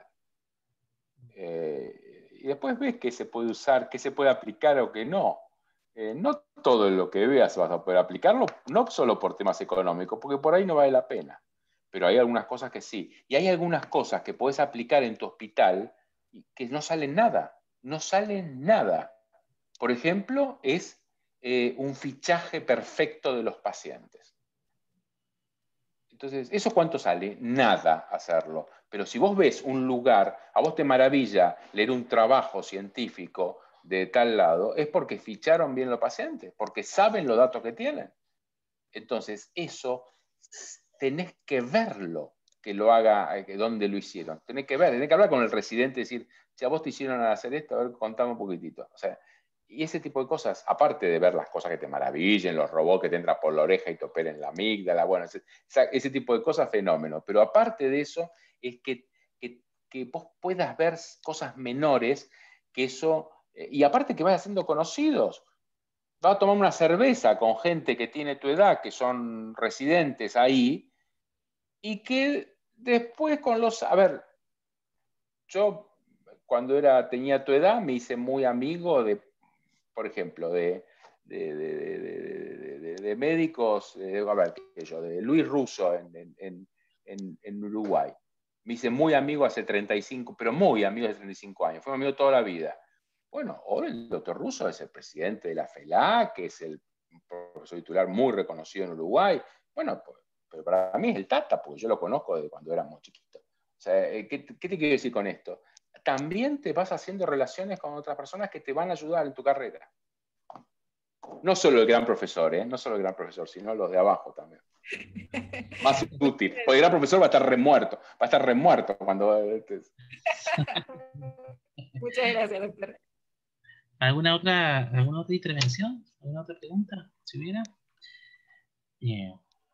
Speaker 2: Eh, y después ves qué se puede usar, qué se puede aplicar o qué no. Eh, no todo lo que veas vas a poder aplicarlo, no solo por temas económicos, porque por ahí no vale la pena, pero hay algunas cosas que sí. Y hay algunas cosas que puedes aplicar en tu hospital que no salen nada, no salen nada. Por ejemplo, es eh, un fichaje perfecto de los pacientes. Entonces, ¿eso cuánto sale? Nada hacerlo. Pero si vos ves un lugar, a vos te maravilla leer un trabajo científico de tal lado, es porque ficharon bien los pacientes, porque saben los datos que tienen. Entonces, eso tenés que verlo, que lo haga, que dónde lo hicieron. Tenés que ver, tenés que hablar con el residente y decir, si a vos te hicieron hacer esto, a ver, contame un poquitito. O sea, y ese tipo de cosas, aparte de ver las cosas que te maravillen, los robots que te entran por la oreja y te operen la amígdala, bueno, ese, ese tipo de cosas, fenómeno. Pero aparte de eso, es que, que, que vos puedas ver cosas menores, que eso, eh, y aparte que vayas siendo conocidos. Vas a tomar una cerveza con gente que tiene tu edad, que son residentes ahí, y que después con los... A ver, yo cuando era, tenía tu edad me hice muy amigo de, por ejemplo, de, de, de, de, de, de médicos, de, a ver, qué sé yo, de Luis Russo en, en, en, en Uruguay. Me hice muy amigo hace treinta y cinco, pero muy amigo hace treinta y cinco años. Fue amigo toda la vida. Bueno, hoy el doctor Russo es el presidente de la FELA, que es el profesor titular muy reconocido en Uruguay. Bueno, pues, pero para mí es el Tata, porque yo lo conozco desde cuando era muy chiquito. O sea, ¿qué, ¿qué te quiero decir con esto? También te vas haciendo relaciones con otras personas que te van a ayudar en tu carrera. No solo el gran profesor, ¿eh? No solo el gran profesor, sino los de abajo también. Más útil. Porque el gran profesor va a estar remuerto. Va a estar remuerto cuando...
Speaker 3: Muchas gracias, doctor.
Speaker 1: ¿Alguna otra, ¿Alguna otra intervención? ¿Alguna otra pregunta? Si hubiera. Bien.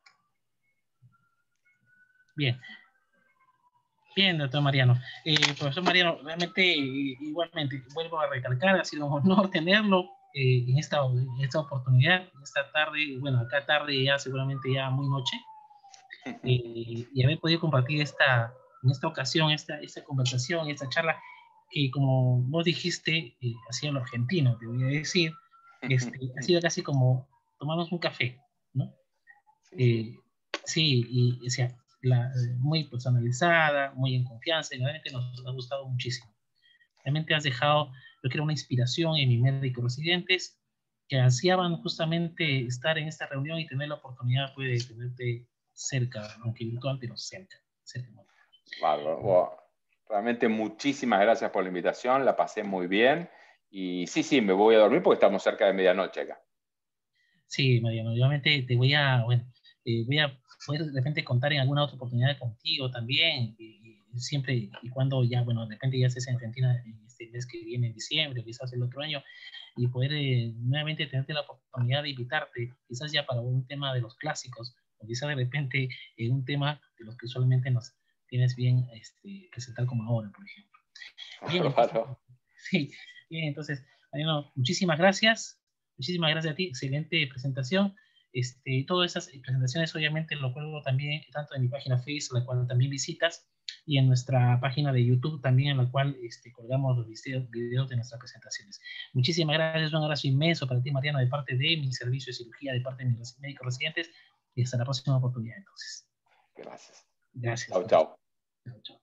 Speaker 1: Bien. Bien, doctor Mariano. Eh, profesor Mariano, realmente, igualmente, vuelvo a recalcar, ha sido un honor tenerlo eh, en, esta, en esta oportunidad, en esta tarde, bueno, acá tarde ya seguramente ya muy noche, eh, y haber podido compartir esta, en esta ocasión, esta, esta conversación, esta charla, que como vos dijiste, eh, ha sido lo argentino, te voy a decir, este, ha sido casi como tomarnos un café, ¿no? Sí, eh, sí y o sea, la, muy personalizada, muy en confianza, y realmente nos ha gustado muchísimo. Realmente has dejado, yo creo, una inspiración en mis médicos residentes que ansiaban justamente estar en esta reunión y tener la oportunidad pues, de tenerte cerca, aunque virtual, pero cerca. cerca.
Speaker 2: Vale, wow. Realmente muchísimas gracias por la invitación, la pasé muy bien y sí, sí, me voy a dormir porque estamos cerca de medianoche acá.
Speaker 1: Sí, Mariano, obviamente te voy a, bueno, eh, voy a poder de repente contar en alguna otra oportunidad contigo también, y, y siempre y cuando ya, bueno, de repente ya estés en Argentina este mes que viene, en diciembre, quizás el otro año, y poder eh, nuevamente tenerte la oportunidad de invitarte, quizás ya para un tema de los clásicos, o quizás de repente en eh, un tema de los que usualmente nos tienes bien este, presentar como ahora, por ejemplo. Bien, entonces, sí, bien, entonces, Mariano, muchísimas gracias. Muchísimas gracias a ti, excelente presentación. Este, todas esas presentaciones obviamente lo cuelgo también tanto en mi página Facebook, la cual también visitas, y en nuestra página de YouTube también, en la cual este, colgamos los videos, videos de nuestras presentaciones. Muchísimas gracias, un abrazo inmenso para ti, Mariano, de parte de mi servicio de cirugía, de parte de mis médicos residentes, y hasta la próxima oportunidad entonces.
Speaker 2: Gracias.
Speaker 1: Gracias.
Speaker 2: Chao, chao.
Speaker 1: Chao, chao.